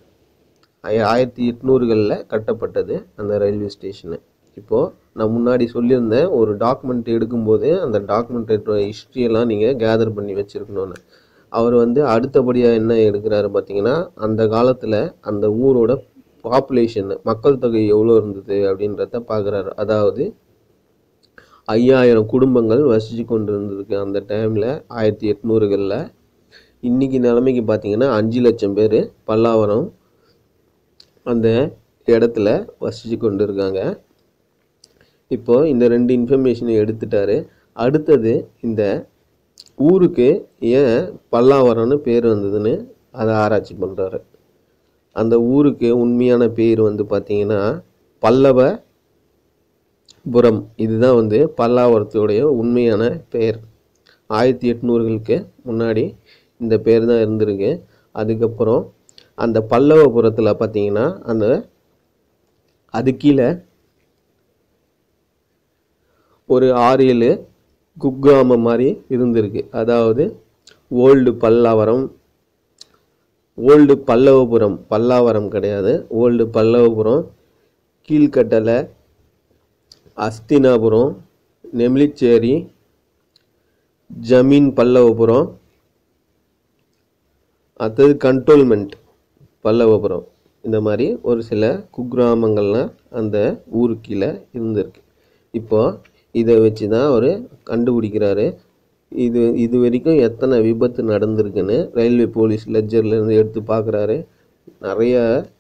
1800களில் கட்டப்பட்டது அந்த ரயில்வே ஸ்டேஷனு. இப்போது நான் முன்னாடி சொல்லியிருந்தேன், ஒரு டாக்குமெண்ட் எடுக்கும்போது அந்த டாக்குமெண்ட்டோட ஹிஸ்ட்ரியெல்லாம் நீங்கள் கேதர் பண்ணி வச்சுருக்கணுன்னு. அவர் வந்து அடுத்தபடியாக என்ன எடுக்கிறாரு பார்த்தீங்கன்னா, அந்த காலத்தில் அந்த ஊரோட பாப்புலேஷன், மக்கள் தொகை எவ்வளோ இருந்தது அப்படின்றத பார்க்குறாரு. அதாவது 5000 குடும்பங்கள் வசித்து கொண்டு இருந்ததுக்கு அந்த டைமில் 1800களில். இன்றைக்கி நிலைமைக்கு பார்த்தீங்கன்னா 5 லட்சம் பேர் பல்லாவரம் அந்த இடத்துல வசித்து கொண்டு இருக்காங்க. இப்போது இந்த 2 இன்ஃபர்மேஷனை எடுத்துட்டாரு. அடுத்தது இந்த ஊருக்கு ஏன் பல்லாவரம்னு பேர் வந்ததுன்னு அதை ஆராய்ச்சி பண்ணுறாரு. அந்த ஊருக்கு உண்மையான பேர் வந்து பார்த்திங்கன்னா பல்லவபுரம். இதுதான் வந்து பல்லாவரத்துடைய உண்மையான பெயர். 1800களுக்கு முன்னாடி இந்த பேர் தான் இருந்திருக்கு. அதுக்கப்புறம் அந்த பல்லவபுரத்தில் பார்த்திங்கன்னா அது கீழே ஒரு 6-7 குக்கிராமம் மாதிரி இருந்திருக்கு. அதாவது ஓல்டு பல்லாவரம், ஓல்டு பல்லவபுரம், பல்லாவரம் கிடையாது, ஓல்டு பல்லவபுரம், கீழ்கட்டளை, அஸ்தினாபுரம், நெமிலிச்சேரி, ஜமீன் பல்லவபுரம், அடுத்தது கண்டோன்மெண்ட் பல்லவபுரம். இந்த மாதிரி ஒரு சில குக்கிராமங்கள்லாம் அந்த ஊருக்கு கீழே இருந்திருக்கு. இப்போது இதை வச்சு தான் அவர் கண்டுபிடிக்கிறாரு. இது வரைக்கும் எத்தனை விபத்து நடந்திருக்குன்னு ரயில்வே போலீஸ் லெட்ஜர்லேருந்து எடுத்து பார்க்குறாரு. நிறைய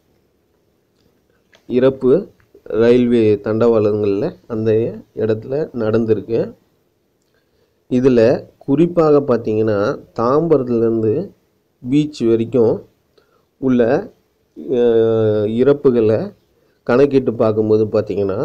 இறப்பு ரயில்வே தண்டவாளங்களில் அந்த இடத்துல நடந்திருக்கு. இதில் குறிப்பாக பார்த்தீங்கன்னா தாம்பரத்துலேருந்து பீச் வரைக்கும் உள்ள இறப்புகளை கணக்கிட்டு பார்க்கும்போது பார்த்தீங்கன்னா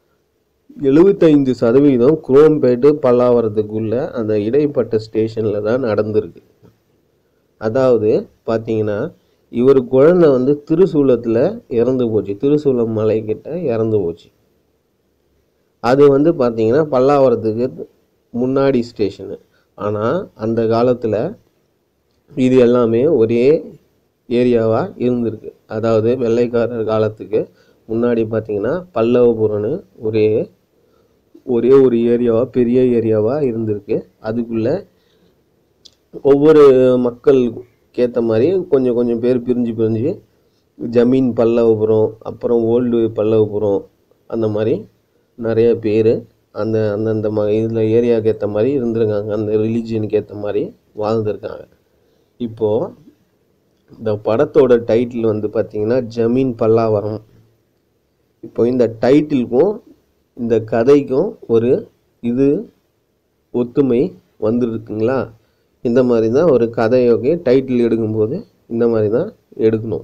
75% குரோம்பேட்டு பல்லாவரத்துக்குள்ள அந்த இடைப்பட்ட ஸ்டேஷனில் தான் நடந்திருக்கு. அதாவது பார்த்தீங்கன்னா இவர் குழந்தை வந்து திருசூலத்தில் இறந்து போச்சு, திருசூலம் மலைக்கிட்ட இறந்து போச்சு. அது வந்து பார்த்தீங்கன்னா பல்லாவரத்துக்கு முன்னாடி ஸ்டேஷனு. ஆனால் அந்த காலத்தில் இது எல்லாமே ஒரே ஏரியாவாக இருந்திருக்கு. அதாவது வெள்ளைக்காரர் காலத்துக்கு முன்னாடி பார்த்தீங்கன்னா பல்லவபுரம்னு ஒரே ஒரு ஏரியாவாக பெரிய ஏரியாவாக இருந்திருக்கு. அதுக்குள்ளே ஒவ்வொரு மக்களுக்கேற்ற மாதிரி கொஞ்சம் பேர் பிரிஞ்சு ஜமீன் பல்லவபுரம், அப்புறம் ஓல்டு பல்லவபுரம், அந்த மாதிரி நிறைய பேர் அந்தந்த இதில் ஏரியாவுக்கு ஏற்ற மாதிரி இருந்திருக்காங்க. அந்த ரிலீஜியனுக்கு ஏற்ற மாதிரி வாழ்ந்துருக்காங்க. இப்போது இந்த படத்தோட டைட்டில் வந்து பார்த்திங்கன்னா ஜமீன் பல்லாவரம். இப்போ இந்த டைட்டிலுக்கும் இந்த கதைக்கும் ஒரு ஒத்துமை வந்துருக்குங்களா? இந்த மாதிரி தான் ஒரு கதையோக்கு டைட்டில் எடுக்கும்போது இந்த மாதிரி தான் எடுக்கணும்.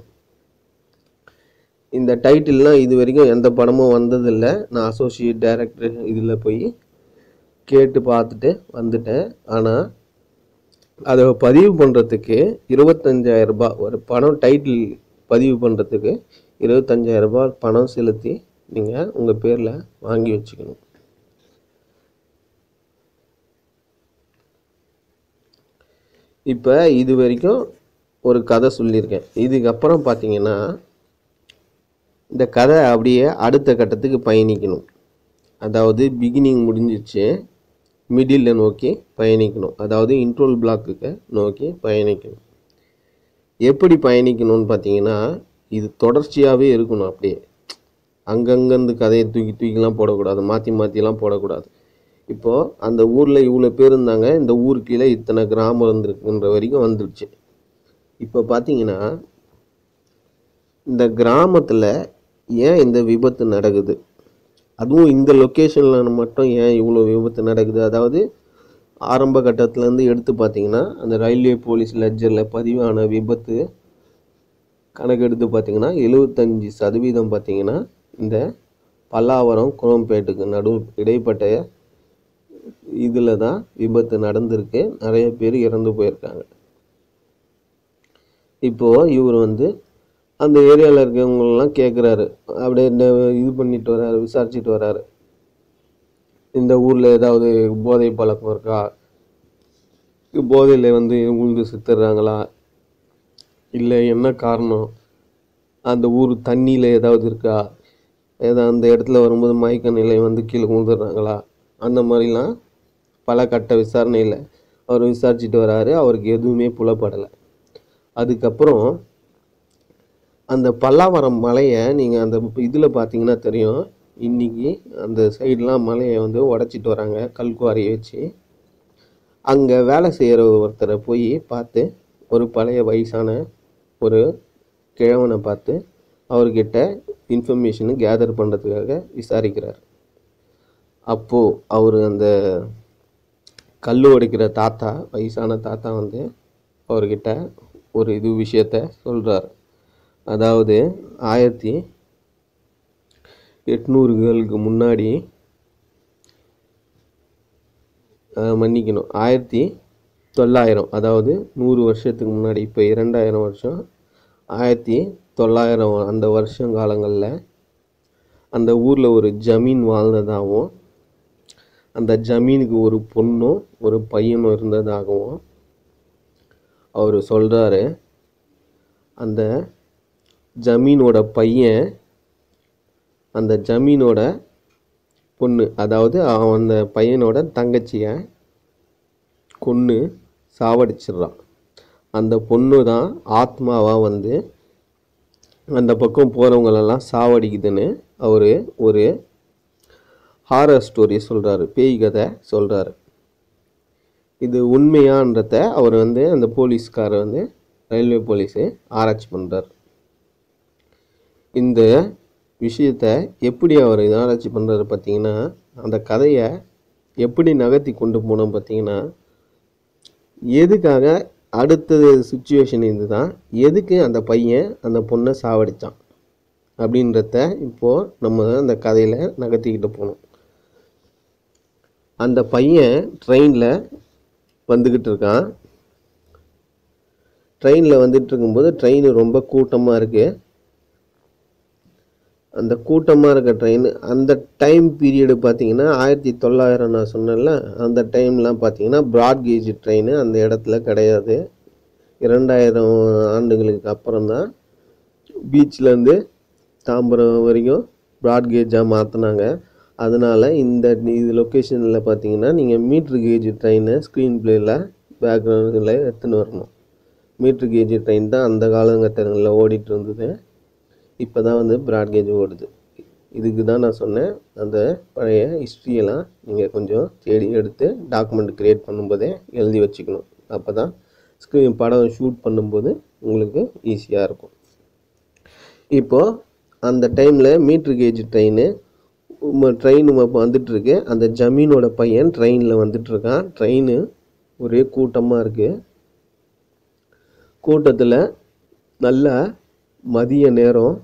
இந்த டைட்டில்லாம் இது வரைக்கும் எந்த படமும் வந்ததில்லை. நான் அசோசியேட் டைரக்டர் இதில் போய் கேட்டு பார்த்துட்டு வந்துட்டேன். ஆனால் அதை பதிவு பண்ணுறதுக்கு 25,000 ரூபாய், ஒரு படம் டைட்டில் பதிவு பண்ணுறதுக்கு 25,000 ரூபாய் பணம் செலுத்தி நீங்கள் உங்கள் பேரில் வாங்கி வச்சுக்கணும். இப்போ இது வரைக்கும் ஒரு கதை சொல்லியிருக்கேன். இதுக்கப்புறம் பார்த்தீங்கன்னா இந்த கதை அப்படியே அடுத்த கட்டத்துக்கு பயணிக்கணும். அதாவது பிகினிங் முடிஞ்சிச்சு, மிடில் நோக்கி பயணிக்கணும். அதாவது இன்ட்ரோல் பிளாக்குக்கு நோக்கி பயணிக்கணும். எப்படி பயணிக்கணும்னு பார்த்தீங்கன்னா இது தொடர்ச்சியாகவே இருக்கணும். அப்படியே அங்கங்கேருந்து கதையை தூக்கிலாம் போடக்கூடாது, மாற்றிலாம் போடக்கூடாது. இப்போது அந்த ஊரில் இவ்வளோ பேர் இருந்தாங்க, இந்த ஊர் கீழே இத்தனை கிராமம் இருந்திருக்குன்ற வரைக்கும் வந்துடுச்சு. இப்போ பார்த்தீங்கன்னா இந்த கிராமத்தில் ஏன் இந்த விபத்து நடக்குது, அதுவும் இந்த லொக்கேஷனில் மட்டும் ஏன் இவ்வளோ விபத்து நடக்குது, அதாவது ஆரம்ப கட்டத்துலேருந்து எடுத்து பார்த்தீங்கன்னா அந்த ரயில்வே போலீஸ் லெட்ஜரில் பதிவான விபத்து கணக்கெடுத்து பார்த்தீங்கன்னா 75% பார்த்தீங்கன்னா இந்த பல்லாவரம் குரோம்பேட்டுக்கு இடைப்பட்ட இதில் தான் விபத்து நடந்திருக்கு. நிறைய பேர் இறந்து போயிருக்காங்க. இப்போது இவர் வந்து அந்த ஏரியாவில் இருக்கிறவங்களெலாம் கேட்குறாரு, அப்படியே இது பண்ணிட்டு வர்றாரு, விசாரிச்சுட்டு வர்றாரு. இந்த ஊரில் ஏதாவது போதை பழக்கம் இருக்கா, போதையில் வந்து உழுந்து செத்துடுறாங்களா, இல்லை என்ன காரணம், அந்த ஊர் தண்ணியில் ஏதாவது இருக்கா, அந்த இடத்துல வரும்போது மயக்க நிலை வந்து கீழே விழுந்துடுறாங்களா, அந்த மாதிரிலாம் பல கட்ட விசாரணையில் அவர் விசாரிச்சுட்டு வராரு. அவருக்கு எதுவுமே புலப்படலை. அதுக்கப்புறம் அந்த பல்லாவரம் மலையை நீங்கள் அந்த இதில் பார்த்தீங்கன்னா தெரியும். இன்றைக்கி அந்த சைடெலாம் மலையை வந்து உடச்சிட்டு வராங்க கல்குவாரியை வச்சு. அங்கே வேலை செய்கிற ஒருத்தரை போய் பார்த்து, ஒரு பழைய வயசான ஒரு கிழவனை பார்த்து அவர்கிட்ட இன்ஃபர்மேஷனு கேதர் பண்ணுறதுக்காக விசாரிக்கிறார். அப்போது அவர் அந்த கல் உடைக்கிற தாத்தா, வயசான தாத்தா வந்து அவர்கிட்ட ஒரு விஷயத்த சொல்கிறார். அதாவது 1800களுக்கு முன்னாடி, மன்னிக்கணும் 1900, அதாவது 100 வருஷத்துக்கு முன்னாடி, இப்போ 2000 வருஷம், 1900 அந்த வருஷங்காலங்களில் அந்த ஊரில் ஒரு ஜமீன் வாழ்ந்ததாகவும், அந்த ஜமீனுக்கு ஒரு பொண்ணும் ஒரு பையனும் இருந்ததாகவும் அவர் சொல்கிறாரு. அந்த ஜமீனோட பையன் அந்த ஜமீனோட பொண்ணு, அதாவது அந்த பையனோட தங்கச்சியை கொன்று சாவடிச்சிடுறான். அந்த பொண்ணு தான் ஆத்மாவாக வந்து அந்த பக்கம் போகிறவங்களெல்லாம் சாவடிக்குதுன்னு அவர் ஒரு ஹாரர் ஸ்டோரி சொல்கிறாரு, பேய் கதை சொல்கிறாரு. இது உண்மையான்றத அவர் வந்து அந்த போலீஸ்காரர் வந்து ரயில்வே போலீஸு ஆராய்ச்சி பண்ணுறார். இந்த விஷயத்த எப்படி அவர் ஆராய்ச்சி பண்ணுறாரு பார்த்தீங்கன்னா, அந்த கதையை எப்படி நகர்த்தி கொண்டு போனோம் பார்த்தீங்கன்னா, எதுக்காக அடுத்தது சுச்சுவேஷன் இதுதான், எதுக்கு அந்த பையன் அந்த பொண்ணை சாவடித்தான் அப்படின்றத இப்போது நம்ம அந்த கதையில் நகர்த்திக்கிட்டு போகணும். அந்த பையன் ட்ரெயினில் வந்துக்கிட்டு இருக்கான். ட்ரெயினில் வந்துட்டு இருக்கும்போது ட்ரெயின் ரொம்ப கூட்டமாக இருக்குது. அந்த கூட்டமாக இருக்க ட்ரெயின் அந்த டைம் பீரியடு பார்த்தீங்கன்னா 1900 நான் சொன்னேன்ல, அந்த டைம்லாம் பார்த்தீங்கன்னா ப்ராட் கேஜ் ட்ரெயின் அந்த இடத்துல கிடையாது. 2000 ஆண்டுகளுக்கு அப்புறம் தான் பீச்லேருந்து தாம்பரம் வரைக்கும் ப்ராட் கேஜாக மாற்றினாங்க. அதனால் இந்த இது லொக்கேஷனில் பார்த்தீங்கன்னா நீங்கள் மீட்ரு கேஜ் ட்ரெயினை ஸ்க்ரீன் பிளேயில் பேக்ரவுண்டில் எடுத்துன்னு வரணும். மீட்ரு கேஜ் ட்ரெயின் தான் அந்த காலகட்டங்களில் ஓடிட்டு இருந்தது. இப்போ தான் வந்து ப்ராட் கேஜ் ஓடுது. இதுக்கு தான் நான் சொன்னேன், அந்த பழைய ஹிஸ்ட்ரியெல்லாம் நீங்கள் கொஞ்சம் தேடி எடுத்து டாக்குமெண்ட் க்ரியேட் பண்ணும்போதே எழுதி வச்சுக்கணும். அப்போ தான் படம் ஷூட் பண்ணும்போது உங்களுக்கு ஈஸியாக இருக்கும். இப்போது அந்த டைமில் மீட்ரு கேஜ் ட்ரெயின் வந்துட்டுருக்கு. அந்த ஜமீனோட பையன் ட்ரெயினில் வந்துட்டுருக்கான். ட்ரெயின் ஒரே கூட்டமாக இருக்குது. கூட்டத்தில் நல்லா மதிய நேரம்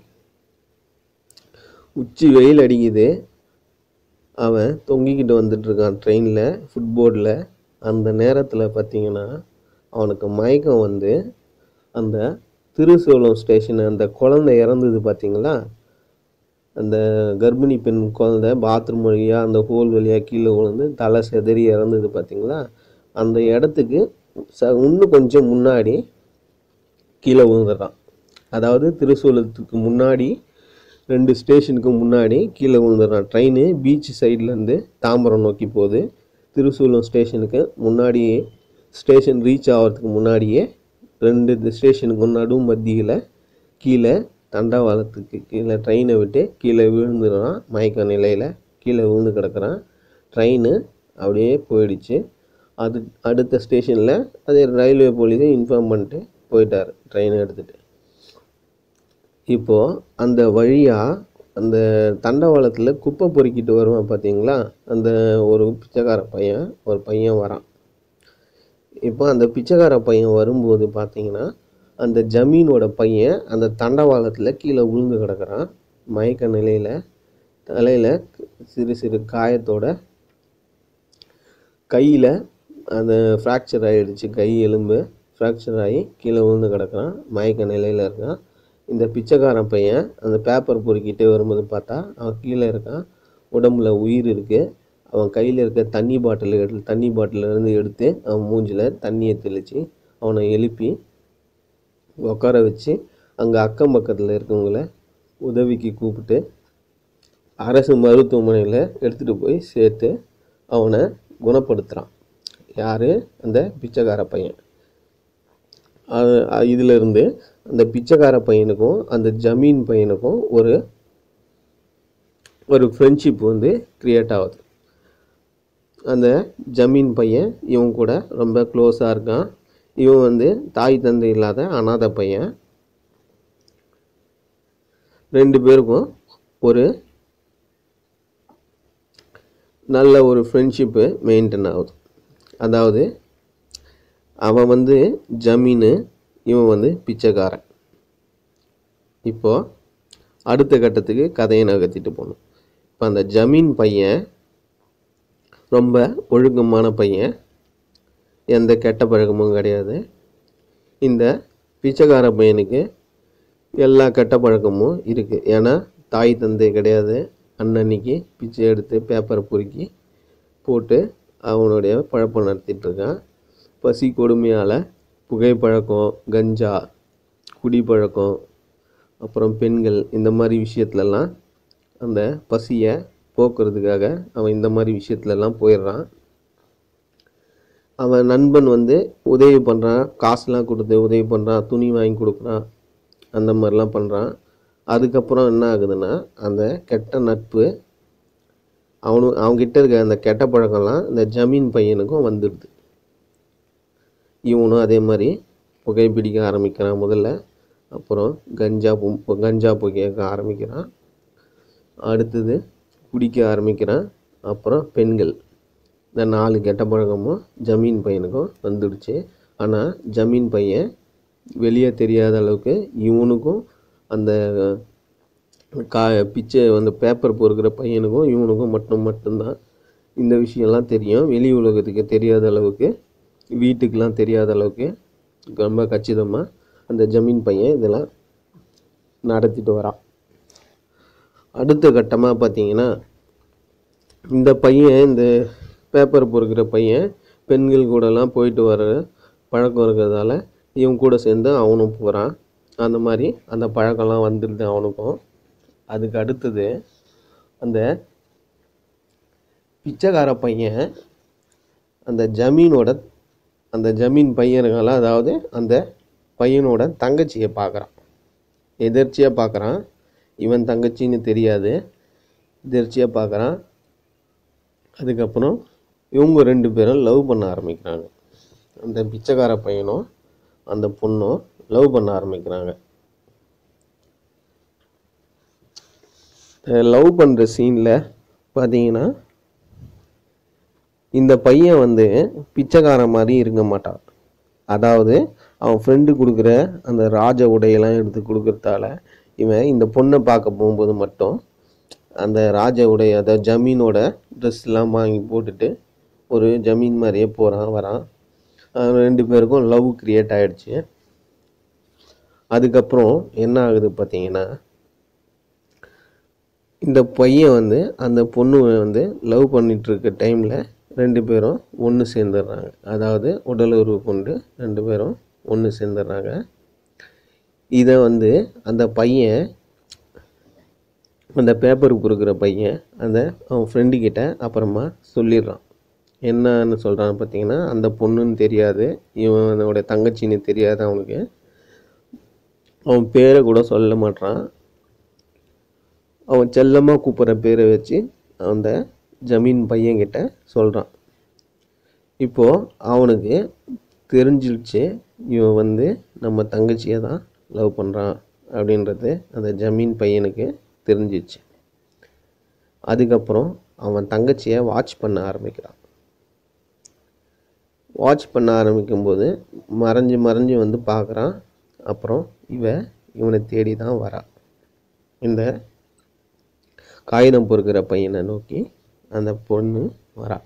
உச்சி வெயில் அடிக்குது. அவன் தொங்கிக்கிட்டு வந்துட்டுருக்கான் ட்ரெயினில் ஃபுட்போர்டில். அந்த நேரத்தில் பார்த்திங்கன்னா அவனுக்கு மயக்கம் வந்து அந்த திருசூலம் ஸ்டேஷன் அந்த குழந்தை இறந்தது பார்த்திங்களா, அந்த கர்ப்பிணி பெண் குழந்தை பாத்ரூம் வழியாக அந்த ஹோல் வழியாக கீழே விழுந்து தலை செதறி இறந்தது பார்த்திங்களா, அந்த இடத்துக்கு இன்னும் கொஞ்சம் முன்னாடி கீழே விழுந்துடுறான். அதாவது திருசூலத்துக்கு முன்னாடி 2 ஸ்டேஷனுக்கு முன்னாடி கீழே விழுந்துடுறான். ட்ரெயின் பீச் சைட்லேருந்து தாம்பரம் நோக்கி போகுது. திருசூலம் ஸ்டேஷனுக்கு முன்னாடியே ஸ்டேஷன் ரீச் ஆகிறதுக்கு முன்னாடியே 2 ஸ்டேஷனுக்கு மத்தியில் கீழே தண்டவாளத்துக்கு கீழே ட்ரெயினை விட்டு கீழே விழுந்துடுறான். மயக்க நிலையில் கீழே விழுந்து கிடக்கிறான். ட்ரெயின் அப்படியே போயிடுச்சு. அடுத்த ஸ்டேஷனில் அதே ரயில்வே போலீஸை இன்ஃபார்ம் பண்ணிட்டு போயிட்டார் ட்ரெயினை எடுத்துகிட்டு. இப்போது அந்த வழியாக அந்த தண்டவாளத்தில் குப்பை பொறுக்கிட்டு வருவான் பார்த்தீங்களா, அந்த ஒரு பிச்சைக்கார பையன் வரான். இப்போ அந்த பிச்சைக்கார பையன் வரும்போது பார்த்தீங்கன்னா அந்த ஜமீனோட பையன் அந்த தண்டவாளத்தில் கீழே விழுந்து கிடக்கிறான் மயக்க நிலையில். தலையில் சிறு சிறு காயத்தோட, கையில் அந்த ஃப்ராக்சர் ஆகிடுச்சு, கை எலும்பு ஃப்ராக்சர் ஆகி கீழே விழுந்து கிடக்கிறான், மயக்க நிலையில் இருக்கான். இந்த பிச்சைக்காரன் பையன் அந்த பேப்பர் பொறுக்கிட்டே வரும்போது பார்த்தா அவன் கீழே இருக்கான், உடம்புல உயிர் இருக்குது. அவன் கையில் இருக்க தண்ணி பாட்டிலேருந்து எடுத்து அவன் மூஞ்சில் தண்ணியை தெளித்து அவனை எழுப்பி உட்கார வச்சு அங்கே அக்கம் பக்கத்தில் இருக்கவங்கள உதவிக்கு கூப்பிட்டு அரசு மருத்துவமனையில் எடுத்துகிட்டு போய் சேர்த்து அவனை குணப்படுத்துகிறான். யார்? அந்த பிச்சைக்கார பையன். இதிலிருந்து அந்த பிச்சைக்கார பையனுக்கும் அந்த ஜமீன் பையனுக்கும் ஒரு ஃப்ரெண்ட்ஷிப் வந்து க்ரியேட் ஆகுது. அந்த ஜமீன் பையன் இவன் கூட ரொம்ப க்ளோஸாக இருக்கான். இவன் வந்து தாய் தந்தை இல்லாத அனாதை பையன். 2 பேருக்கும் ஒரு நல்ல ஒரு ஃப்ரெண்ட்ஷிப்பு மெயின்டைன் ஆகுது. அதாவது அவன் வந்து ஜமீனு, இவன் வந்து பிச்சைக்காரன். இப்போது அடுத்த கட்டத்துக்கு கதையை நகர்த்திட்டு போகணும். இப்போ அந்த ஜமீன் பையன் ரொம்ப ஒழுக்கமான பையன், எந்த கெட்ட பழக்கமும் கிடையாது. இந்த பிச்சைக்கார பையனுக்கு எல்லா கெட்ட பழக்கமும் இருக்குது. ஏன்னா தாய் தந்தை கிடையாது. அன்னன்னைக்கு பிச்சை எடுத்து பேப்பரை பொறுக்கி போட்டு அவனுடைய பழப்பம் நடத்திட்டுருக்கான். பசி கொடுமையால் புகைப்பழக்கம், கஞ்சா, குடிப்பழக்கம், அப்புறம் பெண்கள், இந்த மாதிரி விஷயத்துலலாம் அந்த பசியை போக்குறதுக்காக அவன் இந்த மாதிரி விஷயத்துலலாம் போயிடுறான். அவன் நண்பன் வந்து உதவி பண்ணுறான், காசுலாம் கொடுத்து உதவி பண்ணுறான், துணி வாங்கி கொடுக்குறான், அந்த மாதிரிலாம் பண்ணுறான். அதுக்கப்புறம் என்ன ஆகுதுன்னா அந்த கெட்ட நட்பு அவன்கிட்ட இருக்க அந்த கெட்ட பழக்கம்லாம் இந்த ஜமீன் பையனுக்கும் வந்துடுது. இவனும் அதே மாதிரி புகைப்பிடிக்க ஆரம்பிக்கிறான் முதல்ல. அப்புறம் கஞ்சா புகைக்க ஆரம்பிக்கிறான். அடுத்தது குடிக்க ஆரம்பிக்கிறான். அப்புறம் பெண்கள். இந்த 4 கெட்ட பழக்கமும் ஜமீன் பையனுக்கும் வந்துடுச்சு. ஆனால் ஜமீன் பையன் வெளியே தெரியாத அளவுக்கு இவனுக்கும் அந்த பிச்சை அந்த பேப்பர் பொறுக்கிற பையனுக்கும் இவனுக்கும் மட்டும்தான் இந்த விஷயம்லாம் தெரியும். வெளி உலகத்துக்கு தெரியாத அளவுக்கு, வீட்டுக்கெலாம் தெரியாத அளவுக்கு ரொம்ப கச்சிதமாக அந்த ஜமீன் பையன் இதெல்லாம் நடத்திட்டு வரான். அடுத்த கட்டமாக பார்த்தீங்கன்னா, இந்த பையன் இந்த பேப்பர் பொறுக்கிற பையன் பெண்கள் கூடலாம் போயிட்டு வர பழக்கம் இருக்கிறதால இவன் கூட சேர்ந்து அவனும் போகிறான். அந்த மாதிரி அந்த பழக்கம்லாம் வந்துடுது அவனுக்கும். அதுக்கு அடுத்தது அந்த பிச்சைக்கார பையன் அந்த ஜமீன் பையனுங்கள, அதாவது அந்த பையனோட தங்கச்சியை பார்க்குறான். எதிர்ச்சியாக பார்க்குறான். இவன் தங்கச்சின்னு தெரியாது, எதிர்ச்சியாக பார்க்குறான். அதுக்கப்புறம் இவங்க 2 பேரும் லவ் பண்ண ஆரம்பிக்கிறாங்க. அந்த பிச்சைக்கார பையனும் அந்த பொண்ணும் லவ் பண்ண ஆரம்பிக்கிறாங்க. லவ் பண்ணுற சீனில் பார்த்தீங்கன்னா, இந்த பையன் பிச்சைக்காரன் மாதிரி இருக்க மாட்டான். அதாவது அவன் ஃப்ரெண்டு கொடுக்குற அந்த ராஜ உடையெல்லாம் எடுத்து கொடுக்குறதால இவன் இந்த பொண்ணை பார்க்க போகும்போது மட்டும் அந்த ராஜ உடை, அதாவது ஜமீனோட ட்ரெஸ்லாம் வாங்கி போட்டுட்டு ஒரு ஜமீன் மாதிரியே வரான். 2 பேருக்கும் லவ் கிரியேட் ஆகிடுச்சு. அதுக்கப்புறம் என்ன ஆகுது பார்த்தீங்கன்னா, இந்த பையன் அந்த பொண்ணு லவ் பண்ணிகிட்ருக்க டைமில் 2 பேரும் ஒன்று சேர்ந்துடுறாங்க. அதாவது உடலுறவு கொண்டு 2 பேரும் ஒன்று சேர்ந்துடுறாங்க. இதை அந்த பையன், அந்த பேப்பருக்கு கொடுக்குற பையன் அவன் ஃப்ரெண்டுக்கிட்ட அப்புறமா சொல்லிடுறான். என்னன்னு சொல்கிறான்னு பார்த்தீங்கன்னா, அந்த பொண்ணுன்னு தெரியாது, இவனோட தங்கச்சின்னு தெரியாது அவனுக்கு. அவன் பேரை கூட சொல்ல மாட்டான். அவன் செல்லமாக கூப்பிட்ற பேரை வச்சு அந்த ஜமீன் பையன்கிட்ட சொல்கிறான். இப்போது அவனுக்கு தெரிஞ்சிடுச்சு, இவன் நம்ம தங்கச்சியை தான் லவ் பண்ணுறான் அப்படின்றது அந்த ஜமீன் பையனுக்கு தெரிஞ்சிடுச்சு. அதுக்கப்புறம் அவன் தங்கச்சியை வாட்ச் பண்ண ஆரம்பிக்கிறான். வாட்ச் பண்ண ஆரம்பிக்கும்போது மறைஞ்சு பார்க்குறான். அப்புறம் இவனை தேடி தான் வரா. இந்த காகிதம் பொறுக்கிற பையனை நோக்கி அந்த பொண்ணு வரா.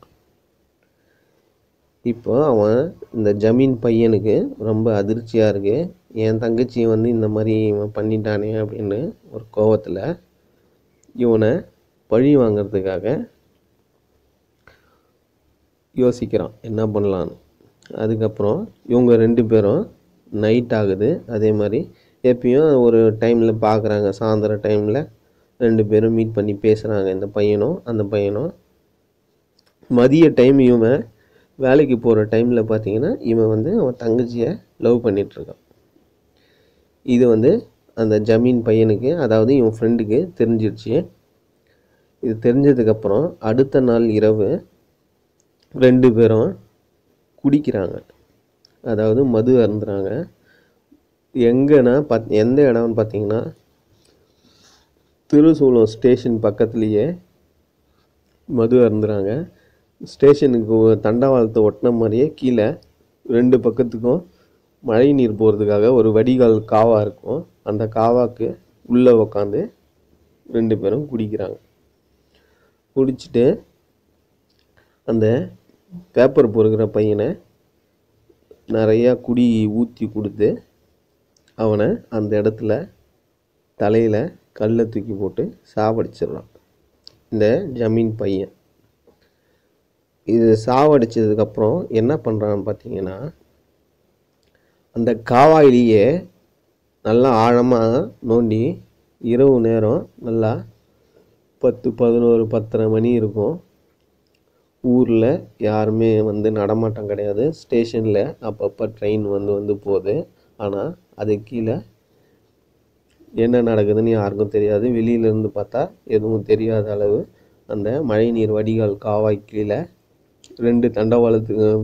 இப்போ அவன் இந்த ஜமீன் பையனுக்கு ரொம்ப அதிர்ச்சியாக இருக்குது. என் தங்கச்சி இந்த மாதிரி இவன் பண்ணிட்டானே அப்படின்னு ஒரு கோவத்தில் இவனை பழி வாங்கிறதுக்காக யோசிக்கிறான் என்ன பண்ணலான்னு. அதுக்கப்புறம் இவங்க 2 பேரும் நைட் ஆகுது. அதே மாதிரி எப்பயும் ஒரு டைமில் பார்க்குறாங்க. சாயந்தரம் டைமில் 2 பேரும் மீட் பண்ணி பேசுகிறாங்க, இந்த பையனும் அந்த பையனும். மதிய டைம் இவன் வேலைக்கு போகிற டைமில் பார்த்தீங்கன்னா, இவன் அவன் தங்கச்சியை லவ் பண்ணிகிட்ருக்கான். இது அந்த ஜமீன் பையனுக்கு, அதாவது இவன் ஃப்ரெண்டுக்கு தெரிஞ்சிடுச்சு. இது தெரிஞ்சதுக்கப்புறம் அடுத்த நாள் இரவு 2 பேரும் குடிக்கிறாங்க, அதாவது மது அருந்துறாங்க. எங்கன்னா எந்த இடம்னு பார்த்தீங்கன்னா, திருசூலம் ஸ்டேஷன் பக்கத்துலேயே மது அருந்துறாங்க. ஸ்டேஷனுக்கு தண்டவாளத்தை ஒட்டின மாதிரியே கீழே 2 பக்கத்துக்கும் மழை நீர் போகிறதுக்காக ஒரு வடிகால் காவா இருக்கும். அந்த காவாக்கு உள்ளே உக்காந்து 2 பேரும் குடிக்கிறாங்க. குடிச்சிட்டு அந்த பேப்பர் பொறுக்கிற பையனை நிறையா குடி ஊற்றி கொடுத்து அவனை அந்த இடத்துல தலையில் கல்லை தூக்கி போட்டு சாவடிச்சிடறான் இந்த ஜமீன் பையன். இது சாவடிச்சதுக்கப்புறம் என்ன பண்ணுறான்னு பார்த்தீங்கன்னா, அந்த காவாயிலேயே நல்லா ஆழமாக நோண்டி இரவு நேரம் நல்லா 10, 11, 10:30 மணி இருக்கும். ஊரில் யாருமே நடமாட்டம் கிடையாது. ஸ்டேஷனில் அப்பப்போ ட்ரெயின் வந்து போகுது. ஆனால் அது கீழே என்ன நடக்குதுன்னு யாருக்கும் தெரியாது. வெளியிலேருந்து பார்த்தா எதுவும் தெரியாத அளவு அந்த மழைநீர் வடிகால் காவாய் கீழே 2 தண்டவாளத்துக்கு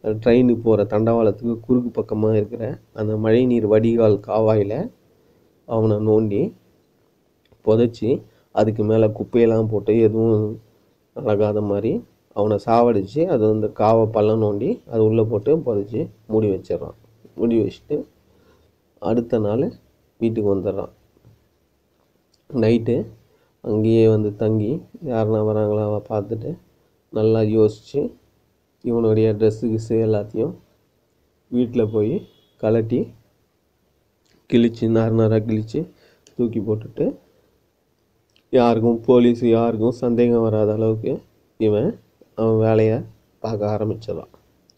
ட்ரெயினுக்கு போகிற தண்டவாளத்துக்கு குறுக்கு பக்கமாக இருக்கிற அந்த மழைநீர் வடிகால் காவாயில் அவனை நோண்டி புதைச்சி அதுக்கு மேலே குப்பையெல்லாம் போட்டு எதுவும் அழகாத மாதிரி அவனை சாவடித்து அது வந்து காவை பள்ளம் நோண்டி அது உள்ளே போட்டு புதைச்சி மூடி வச்சிடறான். மூடி வச்சுட்டு அடுத்த நாள் வீட்டுக்கு வந்துடுறான். நைட்டு அங்கேயே வந்து தங்கி யாருன்னா வராங்களா பார்த்துட்டு நல்லா யோசித்து இவனுடைய ட்ரெஸ்ஸு கிஸ்ஸு எல்லாத்தையும் வீட்டில் போய் கழட்டி கிழித்து நாராக கிழித்து தூக்கி போட்டுட்டு யாருக்கும் போலீஸு யாருக்கும் சந்தேகம் வராத அளவுக்கு அவன் வேலையை பார்க்க ஆரம்பிச்சிடறான்.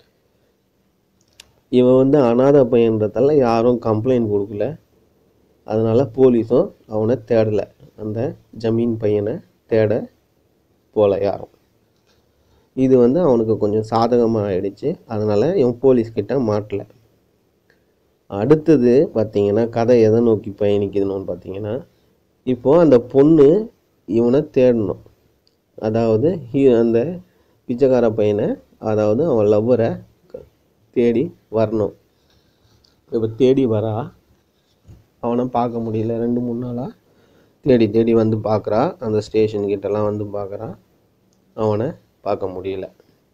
இவன் வந்து அனாதை பையன்றதால யாரும் கம்ப்ளைண்ட் கொடுக்கல. அதனால் போலீஸும் அவனை தேடலை. அந்த ஜமீன் பையனை தேட போகல யாரும். இது வந்து அவனுக்கு கொஞ்சம் சாதகமாக ஆயிடுச்சு. அதனால் இவன் போலீஸ்கிட்ட மாட்டலை. அடுத்தது பார்த்திங்கன்னா கதை எதை நோக்கி பயணிக்குதுன்னு பார்த்திங்கன்னா, இப்போது அந்த பொண்ணு இவனை தேடணும். அதாவது அந்த பிச்சைக்கார பையனை, அதாவது அவன் லவ்வரை தேடி வரணும். இப்போ தேடி வரா, அவனை பார்க்க முடியல. 2-3 நாளாக தேடி தேடி வந்து பார்க்குறா. அந்த ஸ்டேஷன்கிட்டலாம் வந்து பார்க்குறா, அவனை பார்க்க முடியல.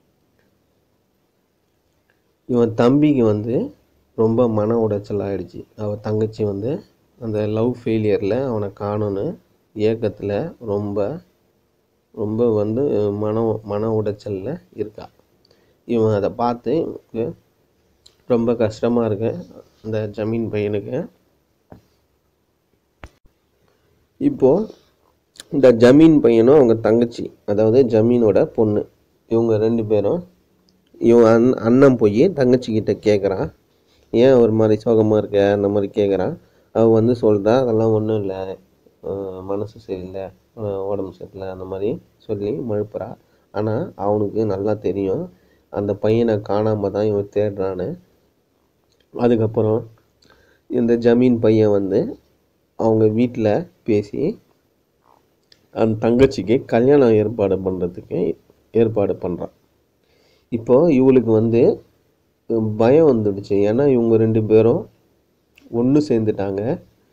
இவன் தம்பிக்கு வந்து ரொம்ப மன உடைச்சல் ஆகிடுச்சு. அவன் தங்கச்சி வந்து அந்த லவ் ஃபெயிலியரில் அவனை காணும்னு ஏக்கத்தில் ரொம்ப ரொம்ப வந்து மன உடைச்சலில் இருக்கா. இவன் அதை பார்த்து ரொம்ப கஷ்டமாக இருக்கு அந்த ஜமீன் பையனுக்கு. இப்போது இந்த ஜமீன் பையனும் அவங்க தங்கச்சி, அதாவது ஜமீனோட பொண்ணு, இவங்க 2 பேரும் இவன் அண்ணன் போய் தங்கச்சிக்கிட்ட கேட்குறான், ஏன் ஒரு மாதிரி சோகமாக இருக்க அந்த மாதிரி கேட்குறான். அவள் வந்து சொல்கிறா, அதெல்லாம் ஒன்றும் இல்லை, மனசு சரியில்லை, உடம்பு சரியில்லை அந்த மாதிரி சொல்லி மழுப்புறா. ஆனால் அவனுக்கு நல்லா தெரியும் அந்த பையனை காணாமல் தான் இவன் தேடுறான்னு. அதுக்கப்புறம் இந்த ஜமீன் பையன் வந்து அவங்க வீட்டில் பேசி அந்த தங்கச்சிக்கு கல்யாணம் ஏற்பாடு பண்ணுறான். இப்போது இவளுக்கு வந்து பயம் வந்துடுச்சு. ஏன்னா இவங்க 2 பேரும் ஒன்று சேர்ந்துட்டாங்க.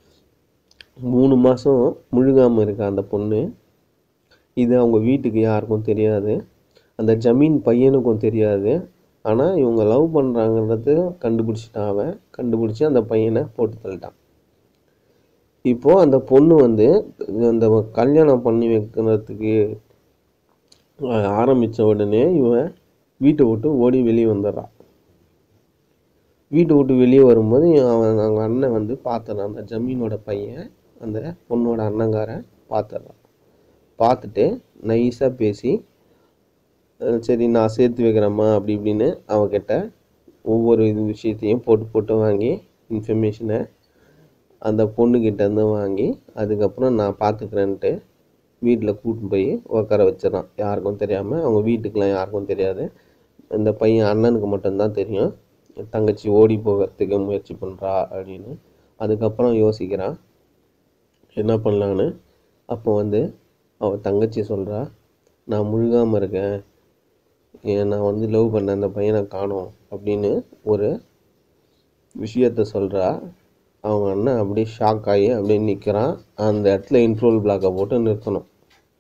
3 மாதம் முழுகாமல் இருக்கா அந்த பொண்ணு. இது அவங்க வீட்டுக்கு யாருக்கும் தெரியாது, அந்த ஜமீன் பையனுக்கும் தெரியாது. ஆனால் இவங்க லவ் பண்ணுறாங்கிறது கண்டுபிடிச்சிட்டான். அவன் கண்டுபிடிச்சி அந்த பையனை போட்டு தள்ளிட்டான். இப்போது அந்த பொண்ணு வந்து அந்த கல்யாணம் பண்ணி வைக்கிறதுக்கு ஆரம்பித்த உடனே இவன் வீட்டை விட்டு ஓடி வெளியே வந்துடுறான். வீட்டை விட்டு வெளியே வரும்போது அவங்க அண்ணன் வந்து பார்த்துறான். அந்த ஜமீனோட பையன் அந்த பொண்ணோட அண்ணங்காரன் பார்த்துட்றான். பார்த்துட்டு நைஸாக பேசி, சரி நான் சேர்த்து வைக்கிறேம்மா அப்படி இப்படின்னு அவகிட்ட ஒவ்வொரு விஷயத்தையும் போட்டு வாங்கி இன்ஃபர்மேஷனை அந்த பொண்ணுக்கிட்டேருந்து வாங்கி, அதுக்கப்புறம் நான் பார்த்துக்கிறேன்ட்டு வீட்டில் கூட்டின்னு போய் உட்கார வச்சிடறான். யாருக்கும் தெரியாமல், அவங்க வீட்டுக்கெலாம் யாருக்கும் தெரியாது. இந்த பையன் அண்ணனுக்கு மட்டும்தான் தெரியும் தங்கச்சி ஓடி போகிறதுக்கு முயற்சி பண்ணுறா அப்படின்னு. அதுக்கப்புறம் யோசிக்கிறான் என்ன பண்ணலான்னு. அப்போ வந்து அவள் தங்கச்சி சொல்கிறா, நான் முழுகாமல் இருக்கேன், நான் வந்து லவ் பண்ண அந்த பையனை காணோம் அப்படின்னு ஒரு விஷயத்த சொல்கிறா. அவங்க அண்ணன் அப்படியே ஷாக் ஆகி அப்படியே நிற்கிறான். அந்த இடத்துல இன்ட்ரோல் பிளாக்கை போட்டு நிறுத்தணும்.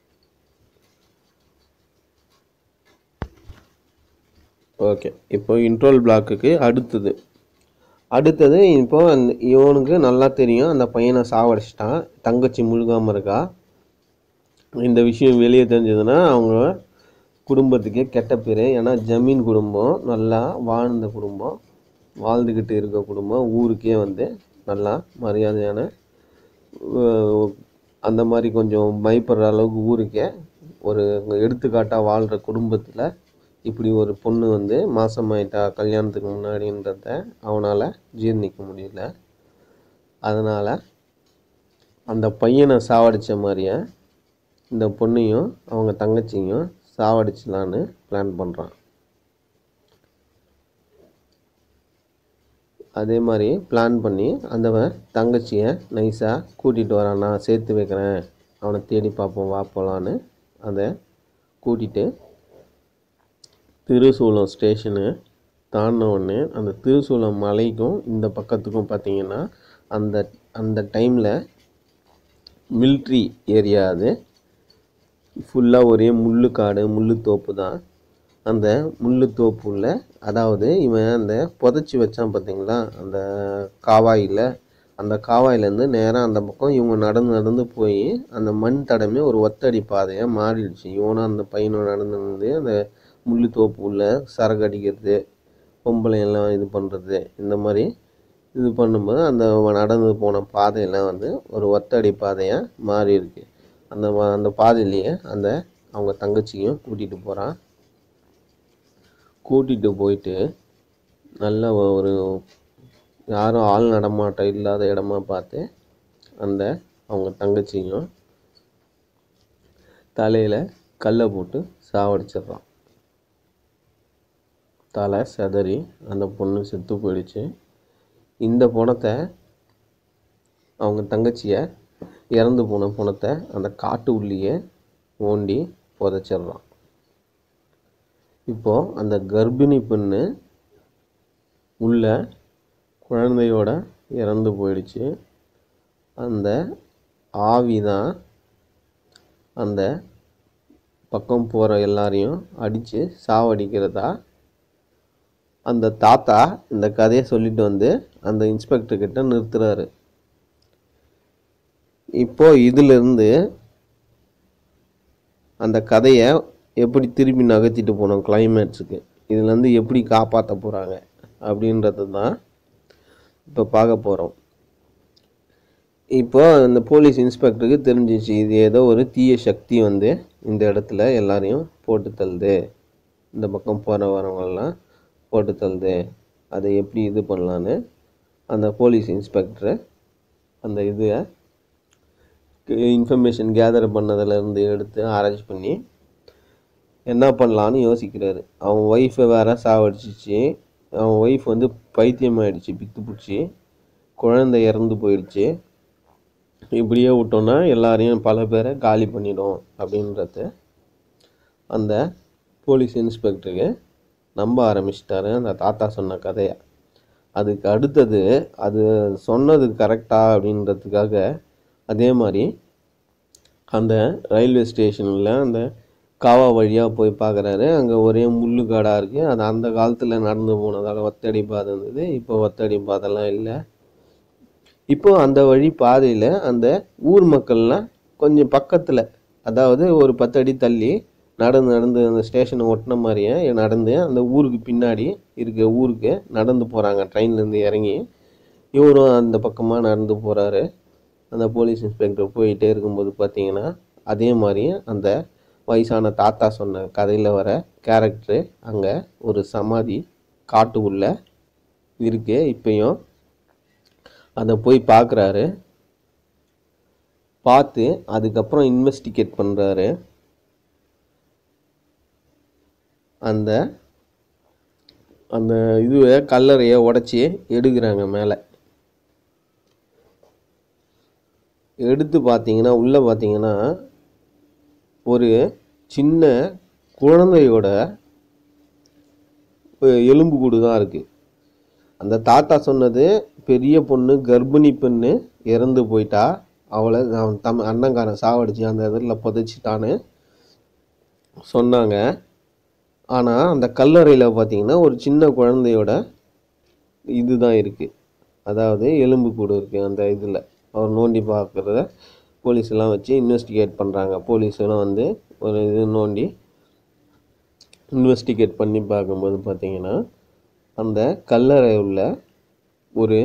ஓகே, இப்போ இன்ட்ரோல் பிளாக்குக்கு அடுத்தது இப்போ இவனுக்கு நல்லா தெரியும் அந்த பையனை சாவடிச்சிட்டான், தங்கச்சி முழுகாமல் இருக்கா. இந்த விஷயம் வெளியே தெரிஞ்சதுன்னா அவங்க குடும்பத்துக்கே கெட்ட பேர். ஏன்னா ஜமீன் குடும்பம் நல்லா வாழ்ந்த குடும்பம், வாழ்ந்துக்கிட்டு இருக்க குடும்பம், ஊருக்கே வந்து நல்லா மரியாதையான அந்த மாதிரி கொஞ்சம் பயப்படுற அளவுக்கு ஊருக்கே ஒரு எடுத்துக்காட்டாக வாழ்கிற குடும்பத்தில் இப்படி ஒரு பொண்ணு வந்து மாசமாயிட்டா கல்யாணத்துக்கு முன்னாடின்றத அவனால் ஜீர்ணிக்க முடியல. அதனால் அந்த பையனை சாவடித்த மாதிரியே இந்த பொண்ணையும் அவங்க தங்கச்சியும் சாவடிச்சலான்னு பிளான் பண்ணுறான். அதே மாதிரி பிளான் பண்ணி அந்த தங்கச்சியை நைஸாக கூட்டிகிட்டு வரான். நான் சேர்த்து வைக்கிறேன், அவனை தேடி பார்ப்போம் வா போகலான்னு அதை கூட்டிகிட்டு திருசூலம் ஸ்டேஷனு தாண்டின உடனே அந்த திருசூலம் மலைக்கும் இந்த பக்கத்துக்கும் பார்த்தீங்கன்னா அந்த அந்த டைமில் மில்ட்ரி ஏரியா அது. ஃபுல்லாக ஒரே முள்ளு காடு, முள்ளு தோப்பு தான். அந்த முள்ளு தோப்புல அதாவது இவன் அந்த புதைச்சி வச்சான் பார்த்தீங்களா அந்த காவாயில், அந்த காவாயிலேருந்து நேராக அந்த பக்கம் இவங்க நடந்து நடந்து போய் அந்த மண் தடமே ஒரு ஒத்தடி பாதையாக மாறிடுச்சு. இவனும் அந்த பையனும் நடந்து வந்து அந்த முள்ளு தோப்பு உள்ள சரக்கு அடிக்கிறது, பொம்பளை எல்லாம் இது பண்ணுறது, இந்த மாதிரி இது பண்ணும்போது அந்த நடந்து போன பாதையெல்லாம் வந்து ஒரு ஒத்தடி பாதையாக மாறி இருக்கு. அந்த பாதையிலேயே அந்த அவங்க தங்கச்சியும் கூட்டிகிட்டு போகிறான். கூட்டிகிட்டு போயிட்டு நல்ல ஒரு யாரும் ஆள் நடமாட்டம் இல்லாத இடமா பார்த்து அந்த அவங்க தங்கச்சியும் தலையில் கல்லை போட்டு சாவடிச்சிடுறான். தலை செதறி அந்த பொண்ணு செத்து போயிடுச்சு. இந்த பொணத்தை அவங்க தங்கச்சியை இறந்து போன பொணத்தை அந்த காட்டு உள்ளேயே ஓண்டி புதைச்சிட்றான். இப்போது அந்த கர்ப்பிணி பெண்ணு உள்ள குழந்தையோட இறந்து போயிடுச்சு. அந்த ஆவி தான் அந்த பக்கம் போகிற எல்லாரையும் அடித்து சாவடிக்கிறதா அந்த தாத்தா இந்த கதையை சொல்லிட்டு வந்து அந்த இன்ஸ்பெக்டர்கிட்ட நிறுத்துறாரு. இப்போ இதிலிருந்து அந்த கதையை எப்படி திருப்பி நகர்த்திட்டு போனோம் கிளைமேக்ஸுக்கு, இதுலேருந்து எப்படி காப்பாற்ற போகிறாங்க அப்படின்றது தான் இப்போ பார்க்க போகிறோம். இப்போ இந்த போலீஸ் இன்ஸ்பெக்டருக்கு தெரிஞ்சிச்சு இது ஏதோ ஒரு தீய சக்தி வந்து இந்த இடத்துல எல்லாரையும் போட்டு தள்ளுது, இந்த பக்கம் போகிற வரவங்கெல்லாம் போட்டு தள்ளுது, அதை எப்படி இது பண்ணலான்னு அந்த போலீஸ் இன்ஸ்பெக்டரை அந்த இதை இன்ஃபர்மேஷன் கேதர் பண்ணதிலேருந்து எடுத்து அரேஞ்ச் பண்ணி என்ன பண்ணலான்னு யோசிக்கிறாரு. அவன் ஒய்ஃபை வேற சாவடிச்சிச்சு. அவன் ஒய்ஃப் வந்து பைத்தியம் ஆகிடுச்சு, பித்து பிடிச்சி, குழந்தை இறந்து போயிடுச்சு. இப்படியே விட்டோன்னா எல்லாரையும் பல பேரை காலி பண்ணிடும் அப்படின்றது அந்த போலீஸ் இன்ஸ்பெக்டருக்கு நம்ப ஆரம்பிச்சிட்டாரு அந்த தாத்தா சொன்ன கதையை. அதுக்கு அடுத்தது அது சொன்னது கரெக்டா அப்படின்றதுக்காக அதே மாதிரி அந்த ரயில்வே ஸ்டேஷனில் அந்த காவா வழியாக போய் பார்க்குறாரு. அங்கே ஒரே முள்ளுக்காடாக இருக்குது. அது அந்த காலத்தில் நடந்து போனதால் ஒத்தடி பாதை இருந்தது. இப்போ ஒத்தடி பாதைலாம் இல்லை. இப்போ அந்த வழி பாதையில் அந்த ஊர் மக்கள்லாம் கொஞ்சம் பக்கத்தில், அதாவது ஒரு 10 அடி தள்ளி நடந்து நடந்து அந்த ஸ்டேஷனை ஒட்டின மாதிரியே நடந்து அந்த ஊருக்கு பின்னாடி இருக்க ஊருக்கு நடந்து போகிறாங்க. ட்ரெயின்லேருந்து இறங்கி இவரும் அந்த பக்கமாக நடந்து போகிறாரு. அந்த போலீஸ் இன்ஸ்பெக்டர் போயிட்டே இருக்கும்போது பார்த்தீங்கன்னா அதே மாதிரி அந்த வயசான தாத்தா சொன்ன கதையில் வர கேரக்டரு அங்கே ஒரு சமாதி காட்டு உள்ள இருக்கு. இப்பயும் அதை போய் பார்க்குறாரு. பார்த்து அதுக்கப்புறம் இன்வெஸ்டிகேட் பண்ணுறாரு. அந்த அந்த இதுவை கல்லறையை உடச்சி எடுக்கிறாங்க. மேலே எடுத்து பார்த்தீங்கன்னா உள்ளே பார்த்தீங்கன்னா ஒரு சின்ன குழந்தையோட எலும்பு கூடு தான் இருக்குது. அந்த தாத்தா சொன்னது பெரிய பொண்ணு கர்ப்பிணி பெண்ணு இறந்து போயிட்டா, அவளை அவன் அண்ணங்காரன் சாவடிச்சு அந்த இதில் புதைச்சிட்டான்னு சொன்னாங்க. ஆனால் அந்த கல்லறையில் பார்த்தீங்கன்னா ஒரு சின்ன குழந்தையோட இதுதான் இருக்குது, அதாவது எலும்பு கூடு இருக்குது. அந்த இதில் அவர் நோண்டி பார்க்குறத போலீஸெல்லாம் வச்சு இன்வெஸ்டிகேட் பண்ணுறாங்க. போலீஸெல்லாம் வந்து ஒரு இது நோண்டி இன்வெஸ்டிகேட் பண்ணி பார்க்கும்போது பார்த்தீங்கன்னா அந்த கல்லறை உள்ள ஒரு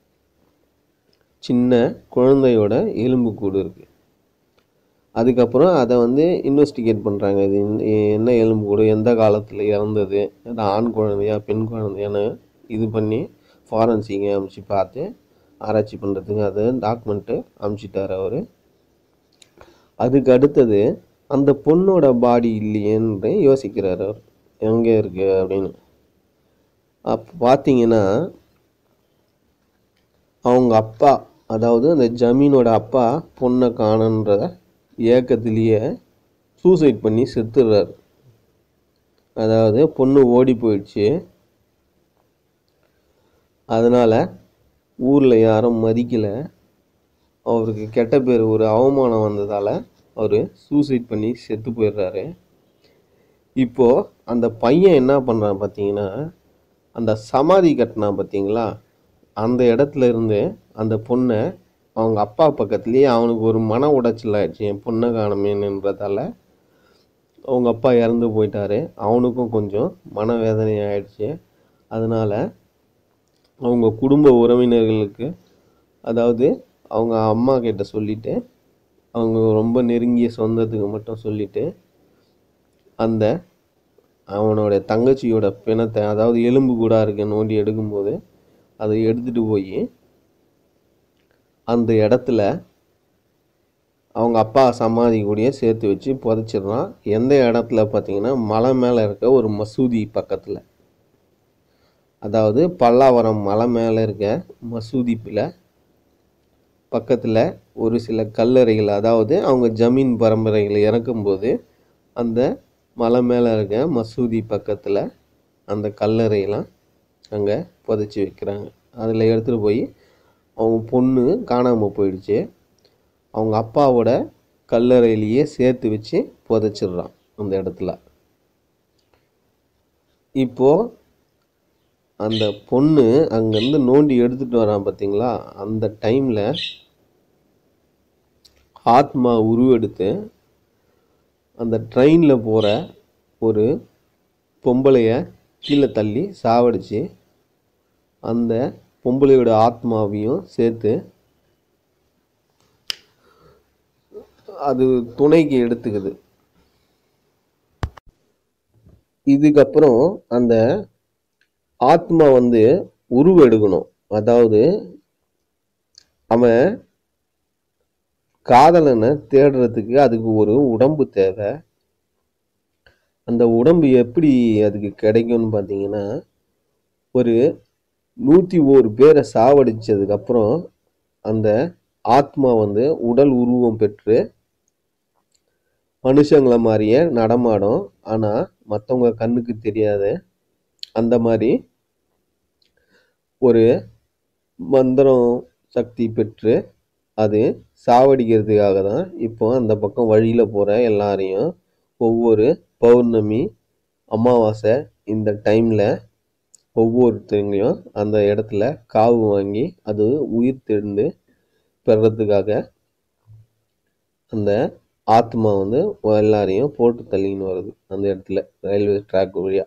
சின்ன குழந்தையோட எலும்பு கூடு இருக்குது. அதுக்கப்புறம் அதை வந்து இன்வெஸ்டிகேட் பண்ணுறாங்க. இது என்ன எலும்பு கூடு, எந்த காலத்தில் இறந்தது, அது ஆண் குழந்தையா பெண் குழந்தையான்னு இது பண்ணி ஃபாரன்சிங்கை அமுச்சு பார்த்து ஆராய்ச்சி பண்ணுறதுக்கு அதை டாக்குமெண்ட்டு அமுச்சிட்டார் அவர். அதுக்கு அடுத்தது அந்த பொண்ணோட பாடி இல்லையேன்னு யோசிக்கிறார் அவர், எங்கே இருக்குது அப்படின்னு. அப்போ பார்த்தீங்கன்னா அவங்க அப்பா, அதாவது அந்த ஜமீனோட அப்பா பொண்ணை காணுன்ற ஏக்கத்திலேயே சூசைட் பண்ணி செத்துடுறாரு. அதாவது பொண்ணு ஓடி போயிடுச்சு, அதனால் ஊரில் யாரும் மதிக்கலை. அவருக்கு கெட்ட பேர், ஒரு அவமானம் வந்ததால் அவர் சூசைட் பண்ணி செத்து போயிடுறாரு. இப்போது அந்த பையன் என்ன பண்ணுறான் பார்த்தீங்கன்னா, அந்த சமாதி கட்டினான் பார்த்தீங்களா, அந்த இடத்துல இருந்து அந்த பொண்ணை அவங்க அப்பா பக்கத்துலேயே அவனுக்கு ஒரு மன உடைச்சல் ஆயிடுச்சு. என் பொண்ணை காணமேன்றதால அவங்க அப்பா இறந்து போயிட்டாரு. அவனுக்கும் கொஞ்சம் மனவேதனை ஆயிடுச்சு. அதனால் அவங்க குடும்ப உறவினர்களுக்கு, அதாவது அவங்க அம்மா கிட்ட சொல்லிவிட்டு, அவங்க ரொம்ப நெருங்கிய சொந்தத்துக்கு மட்டும் சொல்லிவிட்டு, அந்த அவனோட தங்கச்சியோட பிணத்தை, அதாவது எலும்பு கூட இருக்க நோண்டி எடுக்கும்போது அதை எடுத்துகிட்டு போய் அந்த இடத்துல அவங்க அப்பா சமாதி கூடயே சேர்த்து வச்சு புதைச்சிடுறான். எந்த இடத்துல பார்த்தீங்கன்னா, மலை மேலே இருக்க ஒரு மசூதி பக்கத்தில், அதாவது பல்லாவரம் மலை மேலே இருக்க மசூதியில் பக்கத்தில் ஒரு சில கல்லறைகள், அதாவது அவங்க ஜமீன் பரம்பரைகளை இறக்கும்போது அந்த மலை மேலே இருக்க மசூதி பக்கத்தில் அந்த கல்லறையெல்லாம் அங்கே புதைச்சி வைக்கிறாங்க. அதில் எடுத்துகிட்டு போய் அவங்க பொண்ணு காணாமல் போயிடுச்சு, அவங்க அப்பாவோட கல்லறையிலேயே சேர்த்து வச்சு புதைச்சிடுறான் அந்த இடத்துல. இப்போது அந்த பொண்ணு அங்கேருந்து நோண்டி எடுத்துகிட்டு வரான் பார்த்தீங்களா, அந்த டைமில் ஆத்மா உருவெடுத்து அந்த ட்ரெயினில் போகிற ஒரு பொம்பளைய கீழே தள்ளி சாவடிச்சு அந்த பொம்பளையோட ஆத்மாவையும் சேர்த்து அது துணைக்கு எடுத்துக்குது. இதுக்கப்புறம் அந்த ஆத்மா உருவெடுக்கணும். அதாவது அவன் காதலனை தேடுறதுக்கு அதுக்கு ஒரு உடம்பு தேவை. அந்த உடம்பு எப்படி அதுக்கு கிடைக்கும்னு பார்த்தீங்கன்னா, ஒரு 101 பேரை சாவடிச்சதுக்கப்புறம் அந்த ஆத்மா உடல் உருவம் பெற்று மனுஷங்களை மாதிரியே நடமாடும். ஆனால் மற்றவங்க கண்ணுக்கு தெரியாது. அந்த மாதிரி ஒரு மந்திரம் சக்தி பெற்று அது சாவடிக்கிறதுக்காக தான் இப்போ அந்த பக்கம் வழியில் போகிற எல்லாரையும் ஒவ்வொரு பௌர்ணமி, அமாவாசை இந்த டைமில் ஒவ்வொருத்தங்களையும் அந்த இடத்துல காவு வாங்கி அது உயிர் தெழுந்து பெறதுக்காக அந்த ஆத்மா எல்லாரையும் போட்டு தள்ளின்னு வருது அந்த இடத்துல, ரயில்வே ட்ராக் வழியா.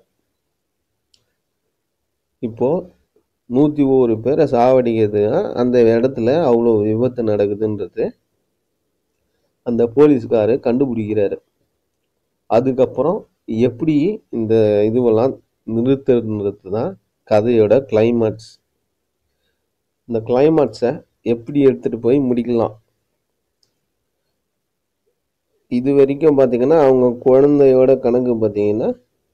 இப்போது 101 பேரை சாவடிக்கிறதுனா அந்த இடத்துல அவ்வளோ விபத்து நடக்குதுன்றது அந்த போலீஸ்காரு கண்டுபிடிக்கிறாரு. அதுக்கப்புறம் எப்படி இந்த இதுவெல்லாம் நிறுத்துறது தான் கதையோட கிளைமாக்ஸ். இந்த கிளைமாக்ஸை எப்படி எடுத்துகிட்டு போய் முடிக்கலாம். இது வரைக்கும் பார்த்தீங்கன்னா அவங்க குழந்தையோட கணக்கு பார்த்தீங்கன்னா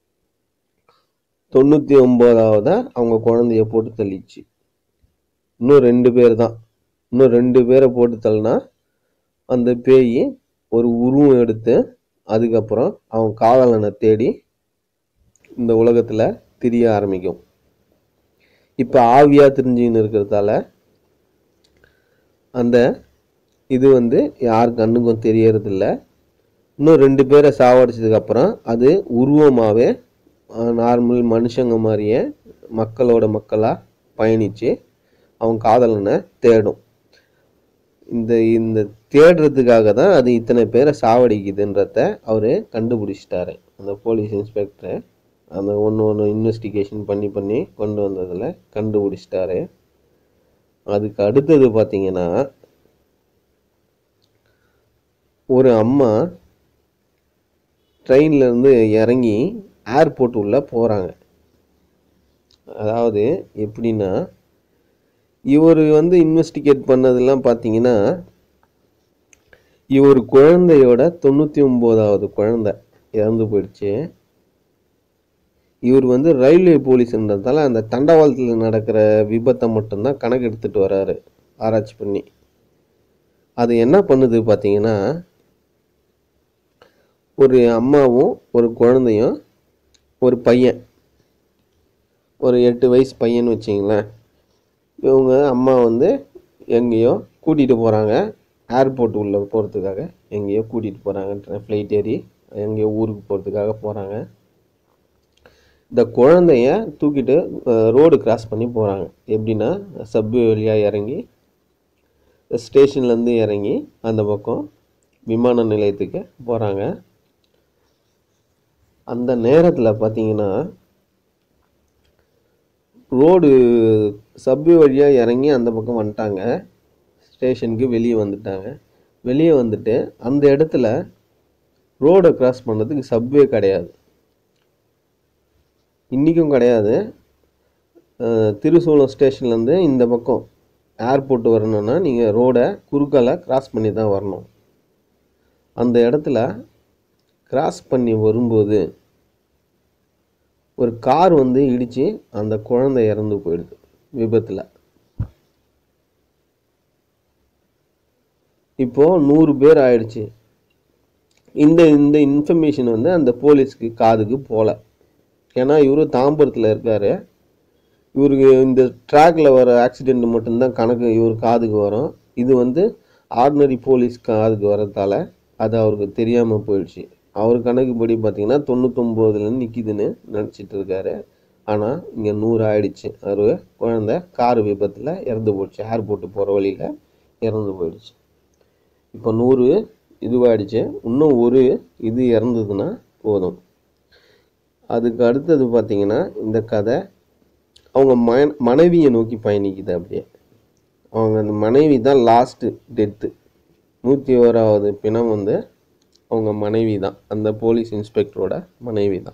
99வது அவங்க குழந்தைய போட்டு தள்ளிச்சு. இன்னும் 2 பேர் தான். இன்னும் 2 பேரை போட்டு தள்ளினா அந்த பேய் ஒரு உருவம் எடுத்து அதுக்கப்புறம் அவன் காதலனை தேடி இந்த உலகத்தில் திரிய ஆரம்பிக்கும். இப்போ ஆவியாக தெரிஞ்சுன்னு இருக்கிறதால அந்த இது யார் கண்ணுக்கும் தெரியறதில்ல. இன்னும் 2 பேரை சாவடிச்சதுக்கப்புறம் அது உருவமாகவே நார்மல் மனுஷங்க மாதிரியே மக்களோட மக்களாக பயணித்து அவன் காதலனை தேடும். இந்த தேடுறதுக்காக தான் அது இத்தனை பேரை சாவடிக்குதுன்றத அவர் கண்டுபிடிச்சிட்டாரு. அந்த போலீஸ் இன்ஸ்பெக்டரை அந்த ஒன்று இன்வெஸ்டிகேஷன் பண்ணி கொண்டு வந்ததில் கண்டுபிடிச்சிட்டாரு. அதுக்கு அடுத்தது பார்த்தீங்கன்னா, ஒரு அம்மா ட்ரெயின்லேருந்து இறங்கி ஏர்போர்ட் உள்ள போகிறாங்க. அதாவது எப்படின்னா, இவர் இன்வெஸ்டிகேட் பண்ணதெல்லாம் பார்த்தீங்கன்னா, இவர் குழந்தையோட 99வது குழந்தை இறந்து போயிடுச்சு. இவர் ரயில்வே போலீஸ்ன்றதால அந்த தண்டவாளத்தில் நடக்கிற விபத்தை மட்டும்தான் கணக்கு எடுத்துகிட்டு வராரு ஆராய்ச்சி பண்ணி. அது என்ன பண்ணுது பார்த்தீங்கன்னா, ஒரு அம்மாவும் ஒரு குழந்தையும் ஒரு பையன், ஒரு 8 வயசு பையன்னு வச்சிங்களேன், இவங்க அம்மா வந்து எங்கேயோ கூட்டிகிட்டு போகிறாங்க, ஏர்போர்ட் உள்ள போகிறதுக்காக எங்கேயோ கூட்டிகிட்டு போகிறாங்க, ஃப்ளைட் ஏறி எங்கேயோ ஊருக்கு போகிறதுக்காக போகிறாங்க. இந்த குழந்தைய தூக்கிட்டு ரோடு கிராஸ் பண்ணி போகிறாங்க. எப்படின்னா சப்வே வழியாக இறங்கி ஸ்டேஷன்லேருந்து இறங்கி அந்த பக்கம் விமான நிலையத்துக்கு போகிறாங்க. அந்த நேரத்தில் பார்த்தீங்கன்னா ரோடு சப்வே வழியாக இறங்கி அந்த பக்கம் வந்துட்டாங்க, ஸ்டேஷனுக்கு வெளியே வந்துட்டாங்க. வெளியே வந்துட்டு அந்த இடத்துல ரோடை கிராஸ் பண்ணுறதுக்கு சப்வே கிடையாது, இன்றைக்கும் கிடையாது. திருசூலம் ஸ்டேஷன்லேருந்து இந்த பக்கம் ஏர்போர்ட் வரணுன்னா நீங்கள் ரோடை குறுக்கால கிராஸ் பண்ணி தான் வரணும். அந்த இடத்துல கிராஸ் பண்ணி வரும்போது ஒரு கார் வந்து இடித்து அந்த குழந்தை இறந்து போயிடுது விபத்தில். இப்போது 100 பேர் ஆயிடுச்சு. இந்த இந்த இன்ஃபர்மேஷன் வந்து அந்த போலீஸ்க்கு காதுக்கு போகல. ஏன்னா இவரு தாம்பரத்தில் இருக்கார். இவருக்கு இந்த ட்ராக்ல வர ஆக்சிடெண்ட் மட்டும்தான் கணக்கு இவர் காதுக்கு வரும். இது வந்து ஆர்டினரி போலீஸ் காதுக்கு வரதால அது அவருக்கு தெரியாமல் போயிடுச்சு. அவர் கணக்குப்படி பார்த்தீங்கன்னா 99ல் நிற்கிதுன்னு நினச்சிட்டு இருக்காரு. ஆனால் இங்கே 100 ஆயிடுச்சு. அவர் குழந்தை கார் விபத்தில் இறந்து போயிடுச்சு, ஏர்போர்ட்டு போகிற வழியில் இறந்து போயிடுச்சு. இப்போ 100 இதுவாகிடுச்சு, இன்னும் ஒரு இது இறந்ததுன்னா போதும். அதுக்கு அடுத்தது பார்த்தீங்கன்னா இந்த கதை அவங்க மனைவியை நோக்கி பயணிக்குது. அப்படியே அவங்க அந்த மனைவி தான் லாஸ்ட்டு டெத்து. 101வது பிணம் வந்து அவங்க மனைவி தான், அந்த போலீஸ் இன்ஸ்பெக்டரோட மனைவி தான்.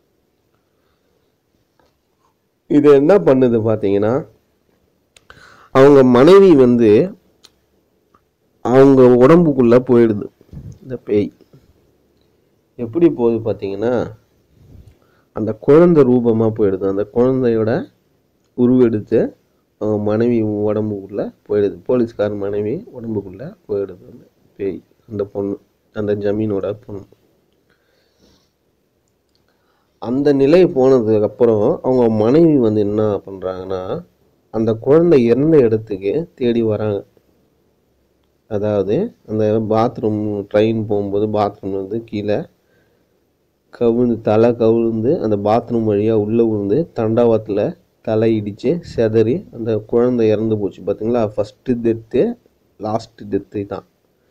இது என்ன பண்ணுது பார்த்தீங்கன்னா அவங்க மனைவி வந்து அவங்க உடம்புக்குள்ளே போயிடுது. இந்த பேய் எப்படி போகுது பார்த்தீங்கன்னா அந்த குழந்தை ரூபமாக போயிடுது. அந்த குழந்தையோட உருவெடுத்து அவங்க மனைவி உடம்புக்குள்ளே போயிடுது, போலீஸ்கார மனைவி உடம்புக்குள்ளே போயிடுது அந்த பேய், அந்த பொண்ணு, அந்த ஜமீனோட பொண்ணு. அந்த நிலை போனதுக்கப்புறம் அவங்க மனைவி வந்து என்ன பண்ணுறாங்கன்னா அந்த குழந்தை இறந்த இடத்துக்கு தேடி வராங்க. அதாவது அந்த பாத்ரூம் ட்ரெயின் போகும்போது பாத்ரூம் வந்து கீழே கவிழ்ந்து தலை கவிழ்ந்து அந்த பாத்ரூம் வழியாக உள்ளே விழுந்து தண்டவாளத்தில் தலை இடித்து செதறி அந்த குழந்தை இறந்து போச்சு பார்த்தீங்களா. ஃபஸ்ட்டு டெத்து லாஸ்ட்டு டெத்து தான்.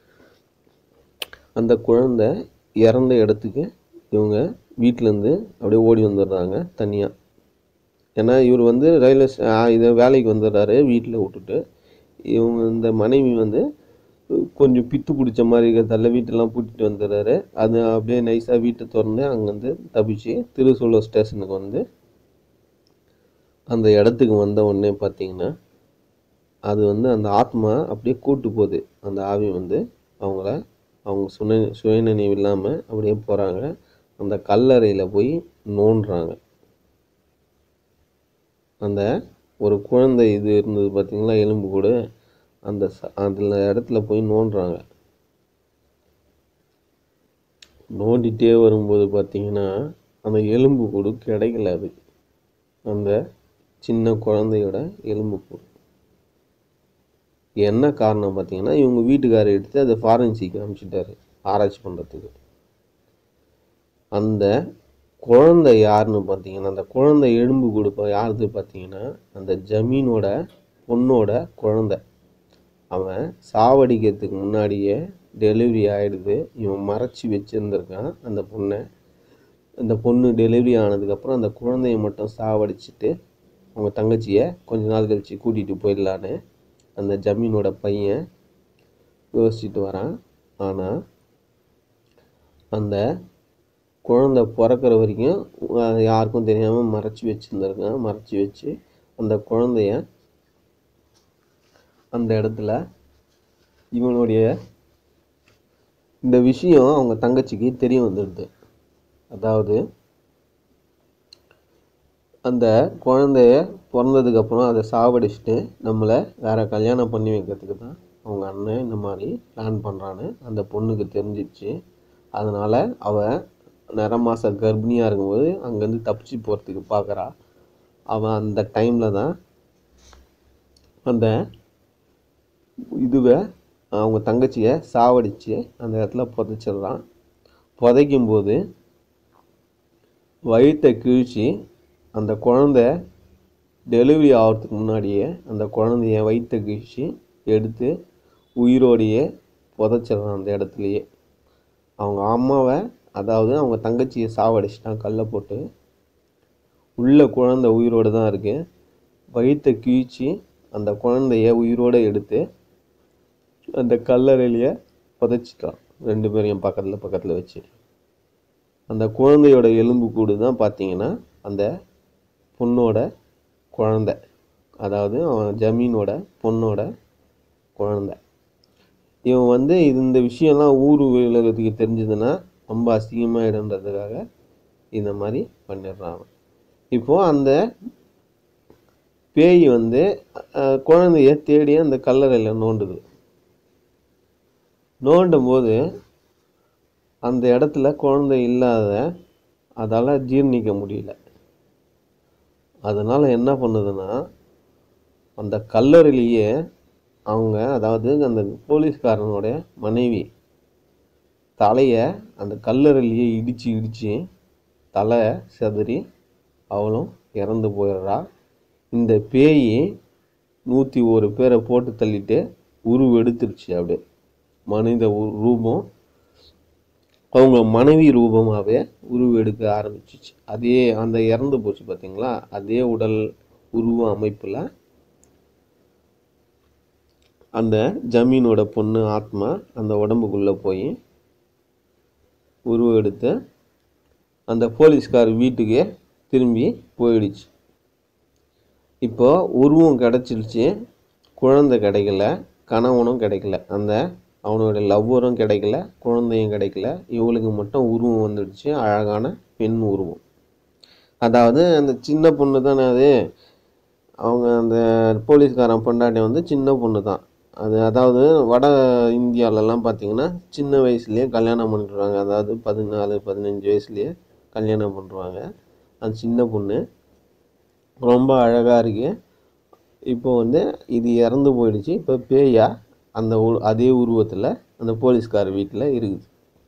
அந்த குழந்தை இறந்த இடத்துக்கு இவங்க வீட்டிலேருந்து அப்படியே ஓடி வந்துடுறாங்க தனியாக. ஏன்னா இவர் வந்து இதை வேலைக்கு வந்துடுறாரு வீட்டில் விட்டுட்டு. இவங்க இந்த மனைவி வந்து கொஞ்சம் பித்து பிடிச்ச மாதிரி இருக்கிறதால வீட்டெல்லாம் பூட்டிட்டு வந்துடுறாரு. அது அப்படியே நைஸாக வீட்டை திறந்து அங்கேருந்து தப்பிச்சு திருசூலம் ஸ்டேஷனுக்கு வந்து அந்த இடத்துக்கு வந்த உடனே பார்த்தீங்கன்னா அது வந்து அந்த ஆத்மா அப்படியே கூட்டு போகுது. அந்த ஆவி வந்து அவங்க சுயநினைவு இல்லாமல் அப்படியே போகிறாங்க. அந்த கல்லறையில் போய் நோண்டுறாங்க. அந்த ஒரு குழந்தை இது இருந்தது பார்த்தீங்களா, எலும்பு கூட, அந்த இடத்துல போய் நோண்டுறாங்க. நோண்டிகிட்டே வரும்போது பார்த்தீங்கன்னா அந்த எலும்பு கூடு கிடைக்கல. அது அந்த சின்ன குழந்தையோட எலும்பு கூடு. என்ன காரணம் பார்த்தீங்கன்னா இவங்க வீட்டுக்காரர் எடுத்து அதை ஃபாரன்சிக்கு அனுப்பிச்சிட்டாரு ஆராய்ச்சி பண்ணுறதுக்கு. அந்த குழந்தை யாருன்னு பார்த்தீங்கன்னா அந்த குழந்தை எலும்பு கூடு யாருது பார்த்தீங்கன்னா அந்த ஜமீனோட பொண்ணோட குழந்தை. அவன் சாவடிக்கிறதுக்கு முன்னாடியே டெலிவரி ஆகிடுது. இவன் மறைச்சி வச்சுருந்துருக்கான் அந்த பொண்ணை. அந்த பொண்ணு டெலிவரி ஆனதுக்கப்புறம் அந்த குழந்தைய மட்டும் சாவடிச்சுட்டு அவங்க தங்கச்சியை கொஞ்ச நாள் கழித்து கூட்டிகிட்டு போயிடலான்னு அந்த ஜமீனோட பையன் யோசிச்சுட்டு வரான். ஆனால் அந்த குழந்தை பிறக்கிற வரைக்கும் யாருக்கும் தெரியாமல் மறைச்சி வச்சுருந்துருக்கான். மறைச்சி வச்சு அந்த குழந்தைய அந்த இடத்துல இவனுடைய இந்த விஷயம் அவங்க தங்கச்சிக்கு தெரிய வந்துடுது. அதாவது அந்த குழந்தைய பிறந்ததுக்கப்புறம் அதை சாவடிச்சுட்டு நம்மளை வேறு கல்யாணம் பண்ணி வைக்கிறதுக்கு தான் அவங்க அண்ணன் இந்த மாதிரி பிளான் பண்ணுறான்னு அந்த பொண்ணுக்கு தெரிஞ்சிடுச்சு. அதனால் அவன் நிறமாச கர்ப்பிணியாக இருக்கும்போது அங்கேருந்து தப்பிச்சு போகிறதுக்கு பார்க்குறா. அவன் அந்த டைமில் தான் அந்த இதுவை அவங்க தங்கச்சியை சாவடித்து அந்த இடத்துல புதைச்சிடுறான். புதைக்கும்போது வயிற்றை கிழிச்சு அந்த குழந்தை டெலிவரி ஆகிறதுக்கு முன்னாடியே அந்த குழந்தைய வயிற்றை கிழிச்சு எடுத்து உயிரோடையே புதைச்சிடுறான் அந்த இடத்துலையே. அவங்க அம்மாவை, அதாவது அவங்க தங்கச்சியை சாவடிச்சிட்டான் கல்லை போட்டு. உள்ள குழந்தை உயிரோடு தான் இருக்குது. வயிற்றை கிழிச்சு அந்த குழந்தைய உயிரோடு எடுத்து அந்த கல்லறையிலேயே புதைச்சிட்டான், 2 பேரையும் பக்கத்தில் வச்சு. அந்த குழந்தையோட எலும்பு கூடு தான் பார்த்தீங்கன்னா அந்த பொண்ணோட குழந்தை, அதாவது அவன் ஜமீனோட பொண்ணோட குழந்தை. இவன் இந்த விஷயம்லாம் ஊர் உலகத்துக்கு தெரிஞ்சதுன்னா ரொம்ப அசிங்கமாகிடுன்றதுக்காக இந்த மாதிரி பண்ணிடுறான். இப்போது அந்த பேய் குழந்தைய தேடி அந்த கல்லறையில் நோண்டுது. நோண்டும் போது அந்த இடத்துல குழந்தை இல்லாத அதால் ஜீர்ணிக்க முடியல. அதனால் என்ன பண்ணுதுன்னா, அந்த கல்லறையிலேயே அவங்க, அதாவது அந்த போலீஸ்காரனோட மனைவி தலையை அந்த கல்லறையிலேயே இடித்து தலை செதறி அவளும் இறந்து போயிடுறா. இந்த பேய் 101 பேரை போட்டு தள்ளிட்டு உருவெடுத்துருச்சு. அப்படியே மனித ரூபம் அவங்க மனைவி ரூபமாகவே உருவெடுக்க ஆரம்பிச்சிச்சு. அதே அந்த இறந்து போச்சு பார்த்தீங்களா, அதே உடல் உருவ அமைப்பில் அந்த ஜமீனோட பொண்ணு ஆத்மா அந்த உடம்புக்குள்ளே போய் உருவம் எடுத்து அந்த போலீஸ்கார் வீட்டுக்கே திரும்பி போயிடுச்சு. இப்போ உருவம் கிடச்சிருச்சு, குழந்தை கிடைக்கல, கணவனும் கிடைக்கல, அந்த அவனோட லவ்வரும் கிடைக்கல, குழந்தையும் கிடைக்கல. இவளுக்கு மட்டும் உருவம் வந்துடுச்சு, அழகான பெண் உருவம். அதாவது அந்த சின்ன பொண்ணு தானே அது, அவங்க அந்த போலீஸ்காரன் பொண்டாட்டி சின்ன பொண்ணு தான் அது. அதாவது வட இந்தியாவிலலாம் பார்த்திங்கன்னா சின்ன வயசுலேயே கல்யாணம் பண்ணிடுவாங்க. அதாவது 14-15 வயசுலேயே கல்யாணம் பண்ணுறாங்க. அந்த சின்ன பொண்ணு ரொம்ப அழகாக இருக்குது. இப்போ இது இறந்து போயிடுச்சு. இப்போ பேயா அந்த அதே உருவத்தில் அந்த போலீஸ்கார வீட்டில் இருக்குது.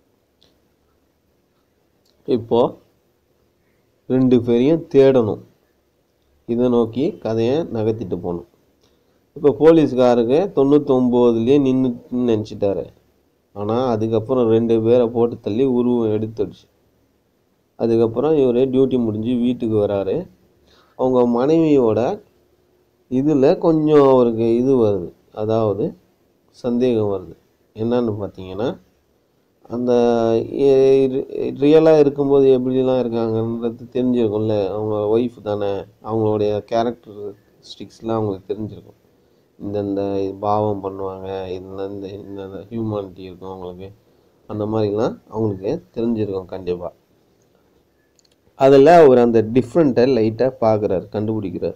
இப்போது 2 பேரையும் தேடணும், இதை நோக்கி கதையை நகர்த்திட்டு போகணும். இப்போ போலீஸ்காருக்கு 99லேயே நின்றுன்னு நினச்சிட்டாரு. ஆனால் அதுக்கப்புறம் 2 பேரை போட்டு தள்ளி உருவம் எடுத்துடுச்சு. அதுக்கப்புறம் இவர் டியூட்டி முடிஞ்சு வீட்டுக்கு வராரு. அவங்க மனைவியோட இதில் கொஞ்சம் அவருக்கு இது வருது, அதாவது சந்தேகம் வருது. என்னன்னு பார்த்தீங்கன்னா, அந்த ரியலாக இருக்கும்போது எப்படிலாம் இருக்காங்கன்றது தெரிஞ்சிருக்கும்ல. அவங்க ஒய்ஃப் தானே, அவங்களுடைய கேரக்டரிஸ்டிக்ஸ்லாம் அவங்களுக்கு தெரிஞ்சிருக்கும். இந்தந்த பாவம் பண்ணுவாங்க, இந்த ஹியூமானிட்டி இருக்கும் அவங்களுக்கு, அந்த மாதிரிலாம் அவங்களுக்கு தெரிஞ்சிருக்கும் கண்டிப்பாக. அதில் அவர் அந்த டிஃப்ரெண்ட்டை லைட்டாக பார்க்குறாரு, கண்டுபிடிக்கிறார்.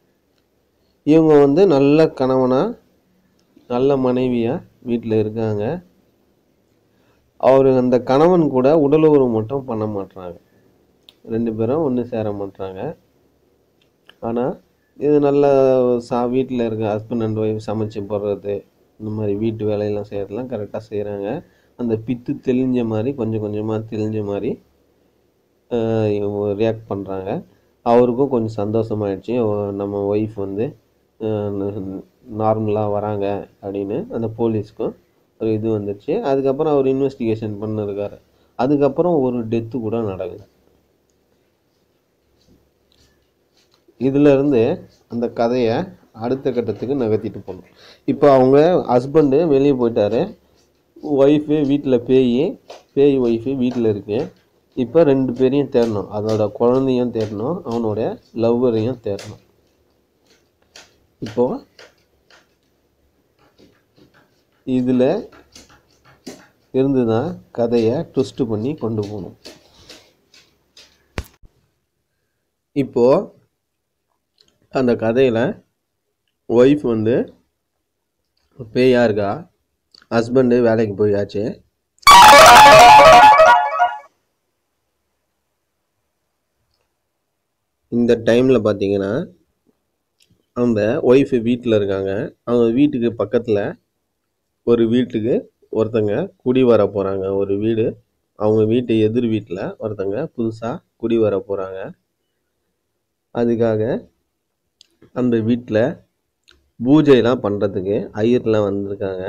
இவங்க நல்ல கணவனாக நல்ல மனைவியாக வீட்டில் இருக்காங்க. அவர் அந்த கணவன் கூட உடலுறவு மட்டும் பண்ண மாட்டாங்க, 2 பேரும் ஒன்று சேர மாட்டாங்க. ஆனால் இது நல்ல வீட்டில் இருக்க ஹஸ்பண்ட் அண்ட் ஒய்ஃப் சமைச்சு போடுறது, இந்த மாதிரி வீட்டு வேலையெல்லாம் செய்கிறதுலாம் கரெக்டாக செய்கிறாங்க. அந்த பித்து தெளிஞ்ச மாதிரி கொஞ்சம் கொஞ்சமாக தெளிஞ்ச மாதிரி ரியாக்ட் பண்ணுறாங்க. அவருக்கும் கொஞ்சம் சந்தோஷமாயிடுச்சு, நம்ம ஒய்ஃப் நார்மலாக வராங்க அப்படின்னு. அந்த போலீஸ்க்கும் ஒரு இது வந்துடுச்சு. அதுக்கப்புறம் அவர் இன்வெஸ்டிகேஷன் பண்ணிருக்காரு. அதுக்கப்புறம் ஒரு டெத்து கூட நடக்குது. இதிலேருந்து அந்த கதையை அடுத்த கட்டத்துக்கு நகர்த்திட்டு போகணும். இப்போ அவங்க ஹஸ்பண்டு வெளியே போயிட்டாரு, ஒய்ஃபு வீட்டில் பேய் ஒய்ஃபு வீட்டில் இருக்கு. இப்போ 2 பேரையும் தேடணும், அதோட குழந்தையும் தேடணும், அவனுடைய லவ்வரையும் தேடணும். இப்போது இதில் இருந்து தான் கதையை ட்விஸ்ட் பண்ணி கொண்டு போகணும். இப்போது அந்த கதையில் ஒய்ஃப் பேயா இருக்கா, ஹஸ்பண்டு வேலைக்கு போயாச்சு. இந்த டைமில் பார்த்தீங்கன்னா அந்த ஒய்ஃபு வீட்டில் இருக்காங்க. அவங்க வீட்டுக்கு பக்கத்தில் ஒரு வீட்டுக்கு ஒருத்தங்க குடி வர போகிறாங்க. ஒரு வீடு அவங்க வீட்டு எதிர் வீட்டில் ஒருத்தங்க புதுசாக குடி வர போகிறாங்க. அதுக்காக அந்த வீட்டில் பூஜைலாம் பண்ணுறதுக்கு ஐயர்லாம் வந்திருக்காங்க.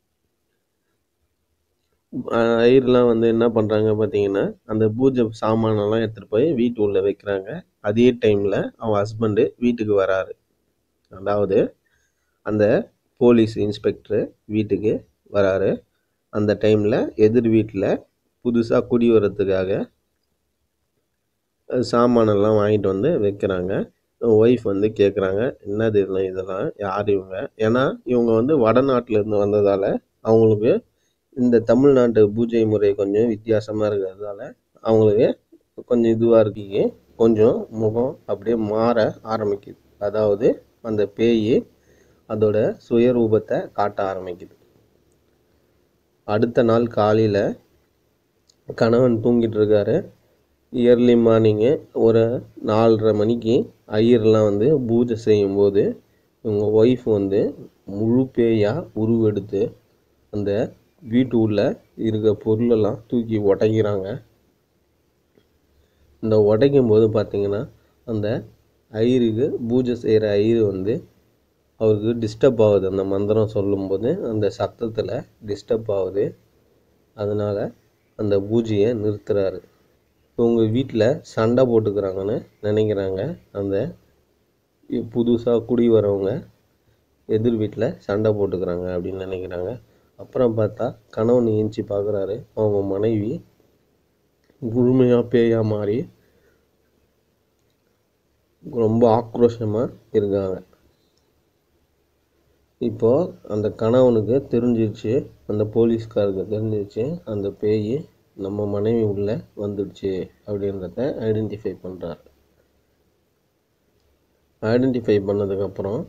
ஐயர்லாம் வந்து என்ன பண்ணுறாங்க பார்த்தீங்கன்னா, அந்த பூஜை சாமானெல்லாம் எடுத்துகிட்டு போய் வீட்டு உள்ளே வைக்கிறாங்க. அதே டைமில் அவன் ஹஸ்பண்டு வீட்டுக்கு வராரு. அதாவது அந்த போலீஸ் இன்ஸ்பெக்டர் வீட்டுக்கு வராரு. அந்த டைமில் எதிர் வீட்டில் புதுசாக குடி வர்றதுக்காக சாமானெல்லாம் வாங்கிட்டு வந்து வைக்கிறாங்க. ஒய்ஃப் வந்து கேட்குறாங்க, என்னது இதெல்லாம் யார் இவங்க? ஏன்னா இவங்க வந்து வடநாட்டிலேருந்து வந்ததால் அவங்களுக்கு இந்த தமிழ்நாட்டு பூஜை முறை கொஞ்சம் வித்தியாசமாக இருக்கிறதால அவங்களுக்கு கொஞ்சம் இதுவாக இருக்கீங்க. கொஞ்சம் முகம் அப்படியே மாற ஆரம்பிக்குது. அதாவது அந்த பேய் அதோட சுயரூபத்தை காட்ட ஆரம்பிக்குது. அடுத்த நாள் காலையில் கணவன் தூங்கிட்டு இருக்காரு. இயர்லி மார்னிங்கு ஒரு 4:30 மணிக்கு ஐயர்லாம் வந்து பூஜை செய்யும்போது இவங்க ஒய்ஃப் வந்து முழு பேயாக உருவெடுத்து அந்த வீட்டு உள்ள இருக்க பொருளெல்லாம் தூக்கி உடைக்கிறாங்க. இந்த உடைக்கும் போது பார்த்திங்கன்னா அந்த ஐயருக்கு பூஜை செய்கிற ஐயர் வந்து அவருக்கு டிஸ்டர்ப் ஆகுது. அந்த மந்திரம் சொல்லும்போது அந்த சத்தத்தில் டிஸ்டர்ப் ஆகுது. அதனால் அந்த பூஜையை நிறுத்துறாரு. இவங்க வீட்டில் சண்டை போட்டுக்கிறாங்கன்னு நினைக்கிறாங்க. அந்த புதுசாக குடி வரவங்க எதிர் வீட்டில் சண்டை போட்டுக்கிறாங்க அப்படின்னு நினைக்கிறாங்க. அப்புறம் பார்த்தா கணவன் ஏஞ்சி பார்க்குறாரு. அவங்க மனைவி முழுமையாக பேயாக மாறி ரொம்ப ஆக்ரோஷமாக இருக்காங்க. இப்போது அந்த கணவனுக்கு தெரிஞ்சிருச்சு, அந்த போலீஸ்காருக்கு தெரிஞ்சிருச்சு அந்த பேய் நம்ம மனைவி உள்ளே வந்துடுச்சு அப்படின்றத ஐடென்டிஃபை பண்ணுறார். ஐடென்டிஃபை பண்ணதுக்கப்புறம்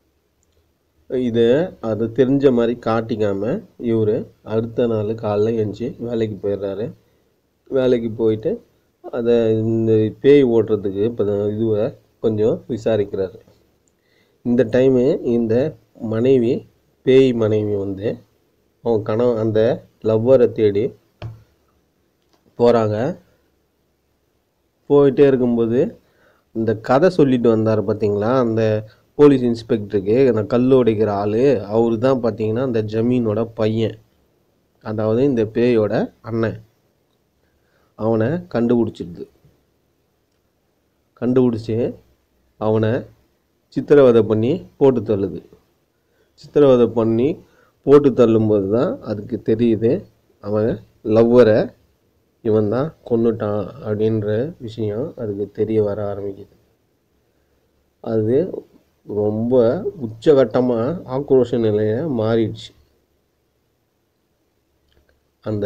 அது தெரிஞ்ச மாதிரி காட்டிக்காமல் இவர் அடுத்த நாள் காலைல எழுந்துச்சி வேலைக்கு போயிடுறாரு. வேலைக்கு போயிட்டு அதை இந்த பேய் ஓட்டுறதுக்கு இப்போ இதுவை கொஞ்சம் விசாரிக்கிறாரு. இந்த டைமு இந்த மனைவி பேய் மனைவி வந்து அவங்க கணவன் அந்த லவ்வரை தேடி போகிறாங்க. போயிட்டே இருக்கும்போது இந்த கதை சொல்லிட்டு வந்தார் பார்த்தீங்களா, அந்த போலீஸ் இன்ஸ்பெக்டருக்கு அந்த கல் உடைக்கிற ஆள், அவரு தான் பார்த்தீங்கன்னா அந்த ஜமீனோட பையன், அதாவது இந்த பேயோட அண்ணன். அவனை கண்டுபிடிச்சி அவனை சித்திரவதை பண்ணி போட்டு தள்ளுது. சித்திரவதை பண்ணி போட்டு தள்ளும்போது தான் அதுக்கு தெரியுது அவன் லவ்வரை இவன் தான் கொன்னுட்டான் அப்படின்ற விஷயம் அதுக்கு தெரிய வர ஆரம்பிக்குது. அது ரொம்ப உச்சகட்டமாக ஆக்ரோஷ நிலையை மாறிடுச்சு. அந்த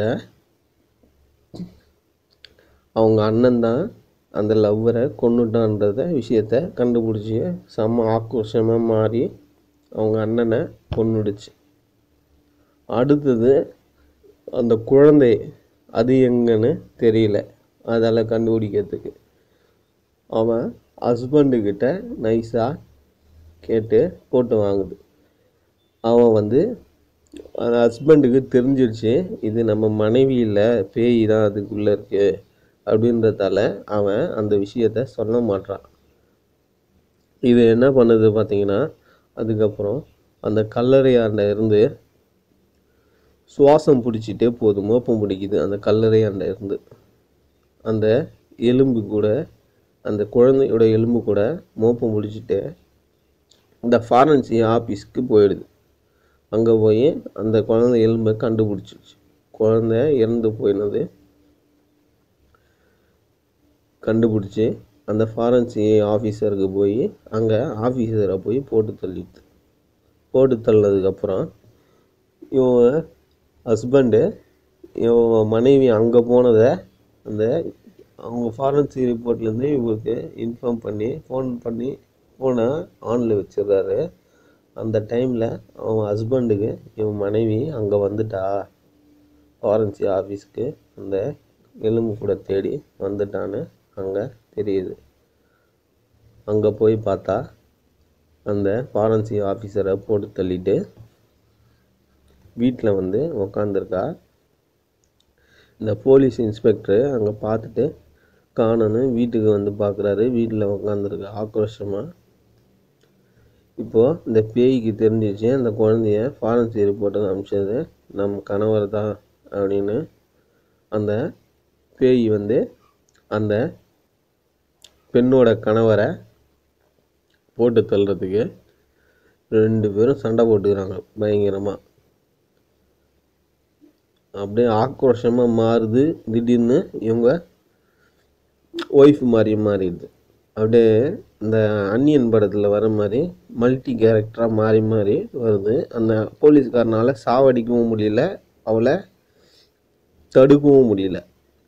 அவங்க அண்ணன் தான் அந்த லவ்வரை கொன்னுட்டான்றத விஷயத்தை கண்டுபிடிச்சி செம்ம ஆக்ரோஷமாக மாறி அவங்க அண்ணனை கொன்னுடுச்சு. அடுத்தது அந்த குழந்தை அது எங்கன்னு தெரியல. அதால் கண்டுபிடிக்கிறதுக்கு அவன் ஹஸ்பண்டுக்கிட்ட நைஸாக கேட்டு போட்டு வாங்குது. அவன் வந்து அந்த ஹஸ்பண்டுக்கு தெரிஞ்சிடுச்சு இது நம்ம மனைவி இல்லை, பேய் தான் அதுக்குள்ளே இருக்குது அப்படின்றதால அவன் அந்த விஷயத்த சொல்ல மாட்டான். இது என்ன பண்ணுது பார்த்தீங்கன்னா, அதுக்கப்புறம் அந்த கல்லறையாண்ட இருந்து சுவாசம் பிடிச்சிட்டே போகுது, மோப்பம் பிடிக்குது. அந்த கல்லறையாண்ட இருந்து அந்த எலும்பு கூட, அந்த குழந்தையோட எலும்பு கூட மோப்பம் பிடிச்சிட்டு இந்த ஃபாரன்சி ஆஃபீஸ்க்கு போயிடுது. அங்கே போய் அந்த குழந்தை எலும்பை கண்டுபிடிச்சிச்சு. குழந்தை இறந்து போயினது கண்டுபிடிச்சி அந்த ஃபாரன்சி ஆஃபீஸருக்கு போய் அங்கே ஆஃபீஸரை போய் போட்டு தள்ளதுக்கப்புறம் இவன் ஹஸ்பண்டு இவன் மனைவி அங்கே போனதை அந்த அவங்க ஃபாரன்சி ரிப்போர்ட்லேருந்து இவருக்கு இன்ஃபார்ம் பண்ணி ஃபோனை ஆனில் வச்சிடுறாரு. அந்த டைமில் அவன் ஹஸ்பண்டுக்கு இவன் மனைவி அங்கே வந்துட்டா, ஃபாரன்சி ஆஃபீஸ்க்கு அந்த எலும்பு கூட தேடி வந்துட்டான்னு அங்கே தெரியுது. அங்கே போய் பார்த்தா அந்த ஃபாரன்சிக் ஆஃபீஸரை போட்டு தள்ளிட்டு வீட்டில் வந்து உக்காந்துருக்கா. இந்த போலீஸ் இன்ஸ்பெக்டரு அங்கே பார்த்துட்டு காணோன்னு வீட்டுக்கு வந்து பார்க்குறாரு. வீட்டில் உக்காந்துருக்கு ஆக்ரோஷமாக. இப்போது இந்த பேய்க்கு தெரிஞ்சிச்சு அந்த குழந்தைய ஃபாரன்சிக் ரிப்போர்ட்டுக்கு அனுப்பிச்சது நம் கணவர் தான் அப்படின்னு. அந்த பேய் வந்து அந்த பெண்ணோட கணவரை போட்டு தள்ளுறதுக்கு 2 பேரும் சண்டை போட்டுக்கிறாங்க பயங்கரமாக. அப்படியே ஆக்ரோஷமாக மாறுது. திடீர்னு இவங்க ஒய்ஃப் மாதிரி மாறிடுது. அப்படியே இந்த அன்னியன் படத்தில் வர மாதிரி மல்டி கேரக்டராக மாறி மாறி வருது. அந்த போலீஸ்காரனால் சாவடிக்கவும் முடியல, அவளை தடுக்கவும் முடியல.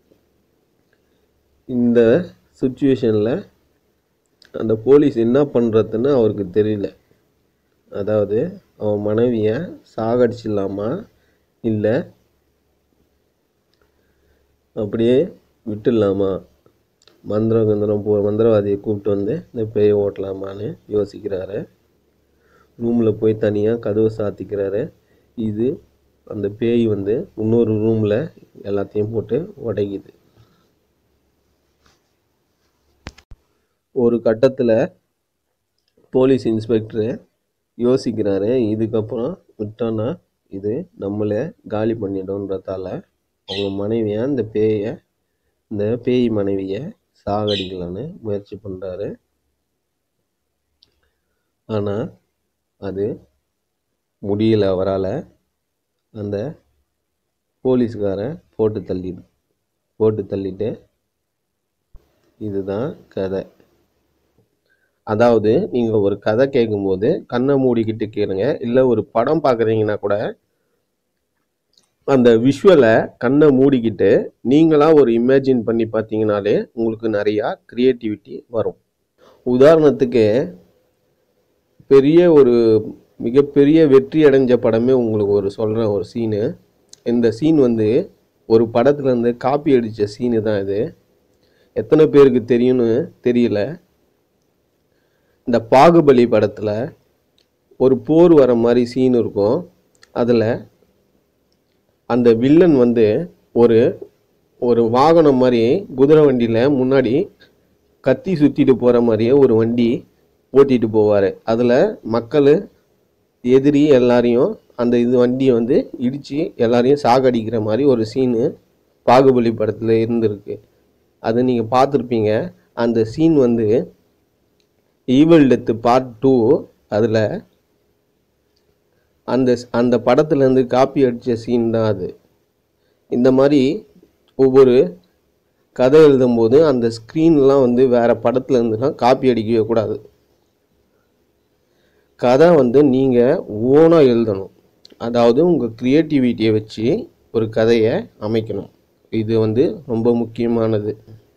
இந்த சுச்சுவேஷனில் அந்த போலீஸ் என்ன பண்ணுறதுன்னு அவருக்கு தெரியல. அதாவது அவன் மனைவியை சாகடிச்சிடலாமா இல்லை அப்படியே விட்டுடலாமா, மந்திரவாதியை கூப்பிட்டு வந்து இந்த பேயை ஓட்டலாமான்னு யோசிக்கிறாரு. ரூமில் போய் தனியாக கதவை சாத்திக்கிறாரு. இது அந்த பேய் வந்து இன்னொரு ரூமில் எல்லாத்தையும் போட்டு உடைக்குது. ஒரு கட்டத்தில் போலீஸ் இன்ஸ்பெக்டரு யோசிக்கிறாரு, இதுக்கப்புறம் விட்டோன்னா இது நம்மளை காலி பண்ணிடும்ன்றதால அவங்க மனைவியை இந்த பேய் மனைவியை சாகடிக்கலான்னு முயற்சி பண்ணுறாரு. ஆனால் அது முடியல அவரால். அந்த போலீஸ்காரை போட்டு தள்ளிட்டு இதுதான் கதை. அதாவது நீங்கள் ஒரு கதை கேட்கும்போது கண்ணை மூடிக்கிட்டு கேளுங்க. இல்லை ஒரு படம் பார்க்குறீங்கன்னா கூட அந்த விஷுவலை கண்ணை மூடிக்கிட்டு நீங்களாக ஒரு இமேஜின் பண்ணி பார்த்தீங்கனாலே உங்களுக்கு நிறையா க்ரியேட்டிவிட்டி வரும். உதாரணத்துக்கு மிகப்பெரிய வெற்றி அடைஞ்ச படமே உங்களுக்கு சொல்கிற ஒரு சீனு. இந்த சீன் வந்து ஒரு படத்துலேருந்து காப்பி அடித்த சீனு தான் இது. எத்தனை பேருக்கு தெரியும்னு தெரியல. இந்த பாகுபலி படத்தில் ஒரு போர் வர மாதிரி சீன் இருக்கும். அதில் அந்த வில்லன் வந்து ஒரு வாகனம் மாதிரி குதிரை வண்டியில் முன்னாடி கத்தி சுற்றிட்டு போகிற மாதிரியே ஒரு வண்டி ஓட்டிகிட்டு போவார். அதில் மக்கள் எதிரி எல்லாரையும் அந்த வண்டியை வந்து இடித்து எல்லாரையும் சாகடிக்கிற மாதிரி ஒரு சீனு பாகுபலி படத்தில் இருந்திருக்கு. அது நீங்கள் பார்த்துருப்பீங்க. அந்த சீன் வந்து ஈவில் டெத் பார்ட் 2 அதில் அந்த படத்துலேருந்து காப்பி அடித்த சீன் தான் அது. இந்த மாதிரி ஒவ்வொரு கதை எழுதும்போது அந்த ஸ்க்ரீன்லாம் வந்து வேறு படத்துலேருந்துலாம் காப்பி அடிக்கவே கூடாது. கதை வந்து நீங்கள் ஓனாக எழுதணும். அதாவது உங்கள் க்ரியேட்டிவிட்டியை வச்சு ஒரு கதையை அமைக்கணும். இது வந்து ரொம்ப முக்கியமானது.